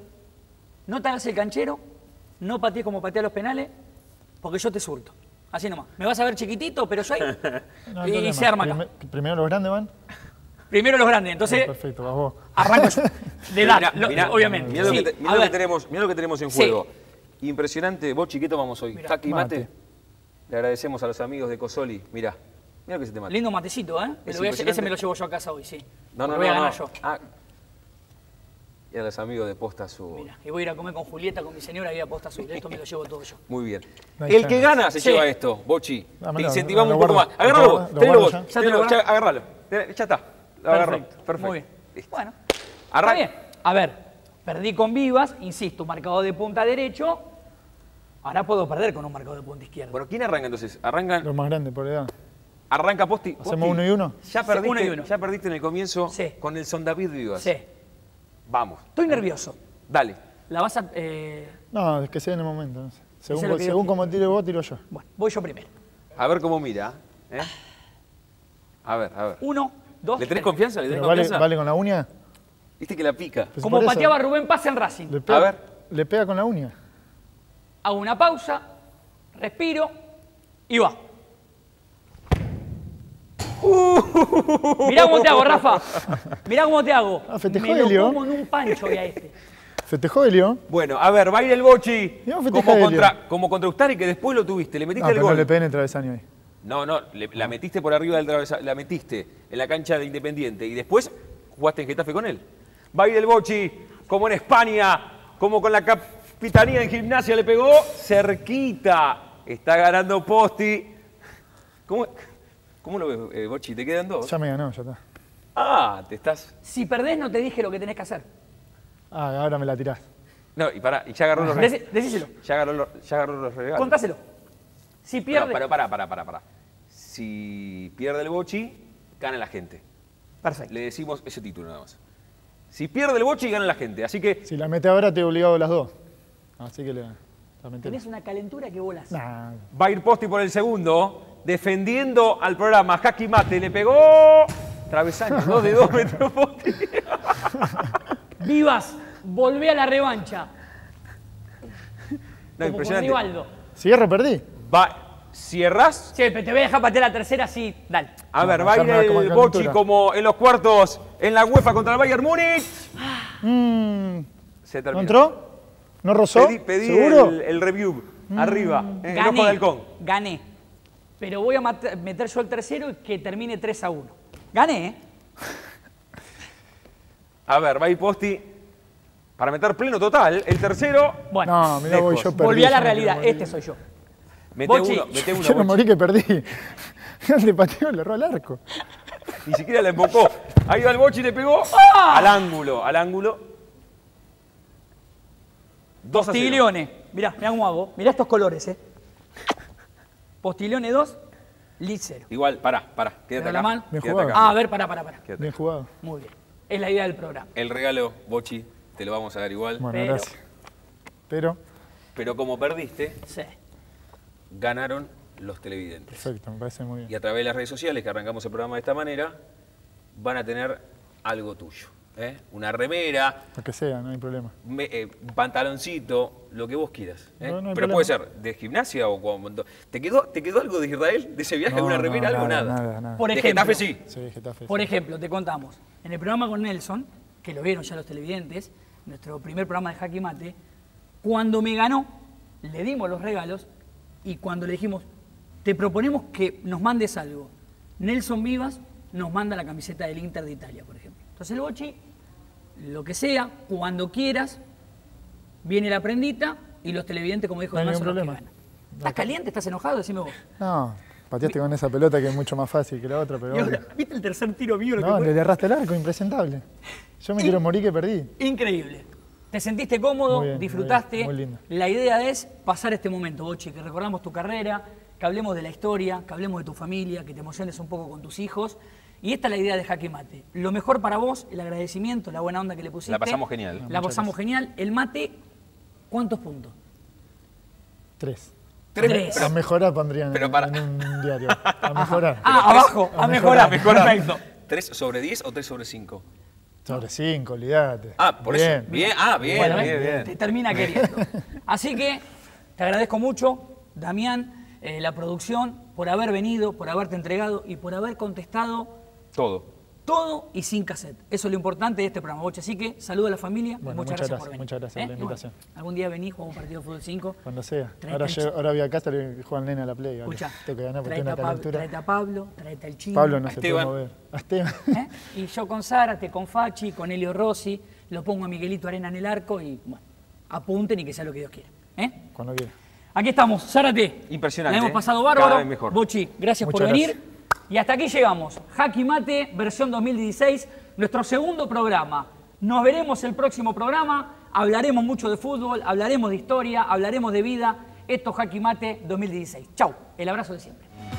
no te hagas el canchero, no patees como pateas los penales, porque yo te surto. Así nomás. Me vas a ver chiquitito, pero yo ahí. No hay y problema. se arma acá. Primero los grandes van. Primero los grandes, entonces Perfecto, vas vos. arranco yo. De edad, Mirá, obviamente. Mirá lo, Sí, que, a mirá lo ver. que tenemos en Sí. juego. Impresionante. Vos, chiquito, vamos hoy. Mirá. Jaque y mate. Mate. Le agradecemos a los amigos de Cosoli. Mirá. Mirá lo que se te mate. Lindo matecito, ¿eh? Es ese impresionante. me lo llevo yo a casa hoy, sí. No, Porque voy a ganar no. yo. Ah. Y a los amigos de Posta Azul. Mira, y voy a ir a comer con Julieta, con mi señora, y a Posta Azul. Esto me lo llevo todo yo. Muy bien. No hay El que chance. gana se Sí. lleva esto, Bochi. Dámelo, Te incentivamos lo un poco guardo. más. Agárralo vos. Lo Tenelo guardo vos. ya. ¿Ya te lo Tenelo, guardás? agárralo. Ya está. Lo agarró. Perfecto. Muy bien. Listo. Bueno, Arranca. está bien. A ver, perdí con Vivas, insisto, marcador de punta derecho. Ahora puedo perder con un marcador de punta izquierda. Bueno, ¿quién arranca entonces? Arranca Los más grandes por edad. Posti. ¿Hacemos 1 y 1? Ya Sí, perdiste, 1 y 1. Ya perdiste en el comienzo Sí. con el Son David Vivas. Sí, Vamos. estoy nervioso. Dale. La vas a... No, es que sea en el momento. No sé. Eso es lo Según, que según yo- como tire vos, tiro yo. Bueno, voy yo primero. A ver cómo mira. ¿eh? A ver, a ver. 1, 2, ¿Le tenés 3. confianza? ¿Le tenés Pero vale, confianza? vale con la uña. Viste que la pica. Pues Como por eso, pateaba Rubén Paz en Racing. le pega, A ver. Le pega con la uña. Hago una pausa, respiro y va. Mirá cómo te hago, Rafa. Mirá cómo te hago. Ah, festejó Me lo Helio. como en un pancho hoy a este. Festejó Helio. Bueno, a ver, va a ir el Bochi. Y vamos a Como festejar como contra Ustari, que después lo tuviste. Le metiste No, el pero gol. no le pegué en el travesaño ahí. No, la metiste por arriba del travesaño. La metiste en la cancha de Independiente. Y después jugaste en Getafe con él. Va a ir el Bochi, como en España, como con la capitanía en Gimnasia le pegó. Cerquita. Está ganando Posti. ¿Cómo lo ves, Bochi? ¿Te quedan dos? Ya me ganó, ya está. Ah, te estás... Si perdés, no te dije lo que tenés que hacer. Ah, ahora me la tirás. No, y pará, y ya agarró los regalos. Decíselo. Ya agarró los regalos. Contáselo. Si pierde... Pero pará. Si pierde el Bochi, gana la gente. Perfecto. Le decimos ese título nada más. Si pierde el Bochi, gana la gente. Así que... Si la mete ahora, te he obligado las dos. Así que la metí. Tenés una calentura que volás. Nah. Va a ir Posti por el segundo, defendiendo al programa. Jaque Mate le pegó. Travesaño, 2 de 2 metros Posti. Vivas, volvé a la revancha. No, Como impresionante. con Rivaldo. Cierro, perdí. ¿Cierras? Che, pero te voy a dejar patear la tercera, sí, dale. A ver, No, va a ya ir me da como el calentura. Bochi como en los cuartos en la UEFA contra el Bayern Múnich. Se ¿No terminó. entró? ¿No rozó? Pedí ¿Seguro? el review. Arriba, el ojo de halcón. Gané. Pero voy a meter yo el tercero y que termine 3-1. Gané, ¿eh? A ver, va a ir Posti para meter pleno total. El tercero. Bueno, No, mirá, voy, lejos. yo perdí. volví a la yo me realidad. quiero morir. Este soy yo. Mete Bochi. uno, Yo no Bochi. morí que perdí. Le pateó, le erró al arco. Ni siquiera la embocó. Ahí va el Bochi y le pegó al ángulo. 2-0. Postiglione. Mirá cómo hago. Mirá estos colores, ¿eh? Postiglione 2, Leeds 0. Igual, pará. Quédate ¿Me da la acá. mano? Bien Quédate jugado. acá. Ah, a ver, pará. Quédate Bien acá. jugado. Muy bien. Es la idea del programa. El regalo, Bochi, te lo vamos a dar igual. Bueno, Pero- gracias. Pero, Pero como perdiste, Sí. ganaron los televidentes. perfecto, me parece muy Y bien. a través de las redes sociales, que arrancamos el programa de esta manera, van a tener algo tuyo. Una remera, Lo que sea, no hay problema. un pantaloncito, lo que vos quieras. No, no hay Pero problema. puede ser de gimnasia o cuando... ¿Te quedó algo de Israel? ¿De ese viaje? No, ¿Alguna remera? no, algo? nada. Por de ejemplo, Getafe sí. Sí, Getafe. Por sí. ejemplo, te contamos, en el programa con Nelson, que lo vieron ya los televidentes, nuestro primer programa de Jaque Mate, cuando me ganó, le dimos los regalos y cuando le dijimos, te proponemos que nos mandes algo. Nelson Vivas nos manda la camiseta del Inter de Italia, por ejemplo. Entonces el Bochi, lo que sea, cuando quieras, viene la prendita y los televidentes, como dijo No hay Nelson, ningún son los que problema. ganan. ¿Estás caliente? ¿Estás enojado? Decime vos. No, pateaste con esa pelota que es mucho más fácil que la otra, pero Y bueno. ahora, ¿viste el tercer tiro mío? Lo que No, fue? le erraste el arco, impresentable. Yo me quiero morir que perdí. Increíble. Te sentiste cómodo, Muy bien, disfrutaste. muy lindo. La idea es pasar este momento, Bochi, que recordamos tu carrera, que hablemos de la historia, que hablemos de tu familia, que te emociones un poco con tus hijos. Y esta es la idea de Jaque Mate. Lo mejor para vos, el agradecimiento, la buena onda que le pusiste. La pasamos genial. La pasamos genial. El mate, ¿cuántos puntos? 3. Tres. A mejorar pondrían Pero para- en un diario. A mejorar. Abajo, a mejorar. Perfecto. ¿3 sobre 10 o 3 sobre 5? Sobre 5, olvídate. Ah, por Bien. eso. Bien, bien, Bueno, bien. te termina queriendo. Así que te agradezco mucho, Damián, la producción, por haber venido, por haberte entregado y por haber contestado todo y sin cassette. Eso es lo importante de este programa, Bochi. Así que saludo a la familia. Bueno, muchas gracias por venir. muchas gracias por la Y bueno, invitación. algún día venís, jugamos un partido de fútbol 5. Cuando sea. Traete el Ahora voy a casa y juego al nene a la play. Vale. Escuchá, Tengo que ganar porque traete tengo a, una calentura. Traete a Pablo, traete al Chino. Pablo no A se Esteban. puede mover. A Esteban. ¿eh? Y yo con Zárate, con Fachi, con Elio Rossi, lo pongo a Miguelito Arena en el arco y bueno, apunten y que sea lo que Dios quiera. ¿Eh? Cuando quiera. Aquí estamos, Zárate. Impresionante, La hemos ¿eh? pasado Cada bárbaro. vez mejor. Bochi, gracias por Muchas venir. gracias. Y hasta aquí llegamos. Jaque Mate, versión 2016, nuestro segundo programa. Nos veremos el próximo programa. Hablaremos mucho de fútbol, hablaremos de historia, hablaremos de vida. Esto es Jaque Mate 2016. Chau, el abrazo de siempre.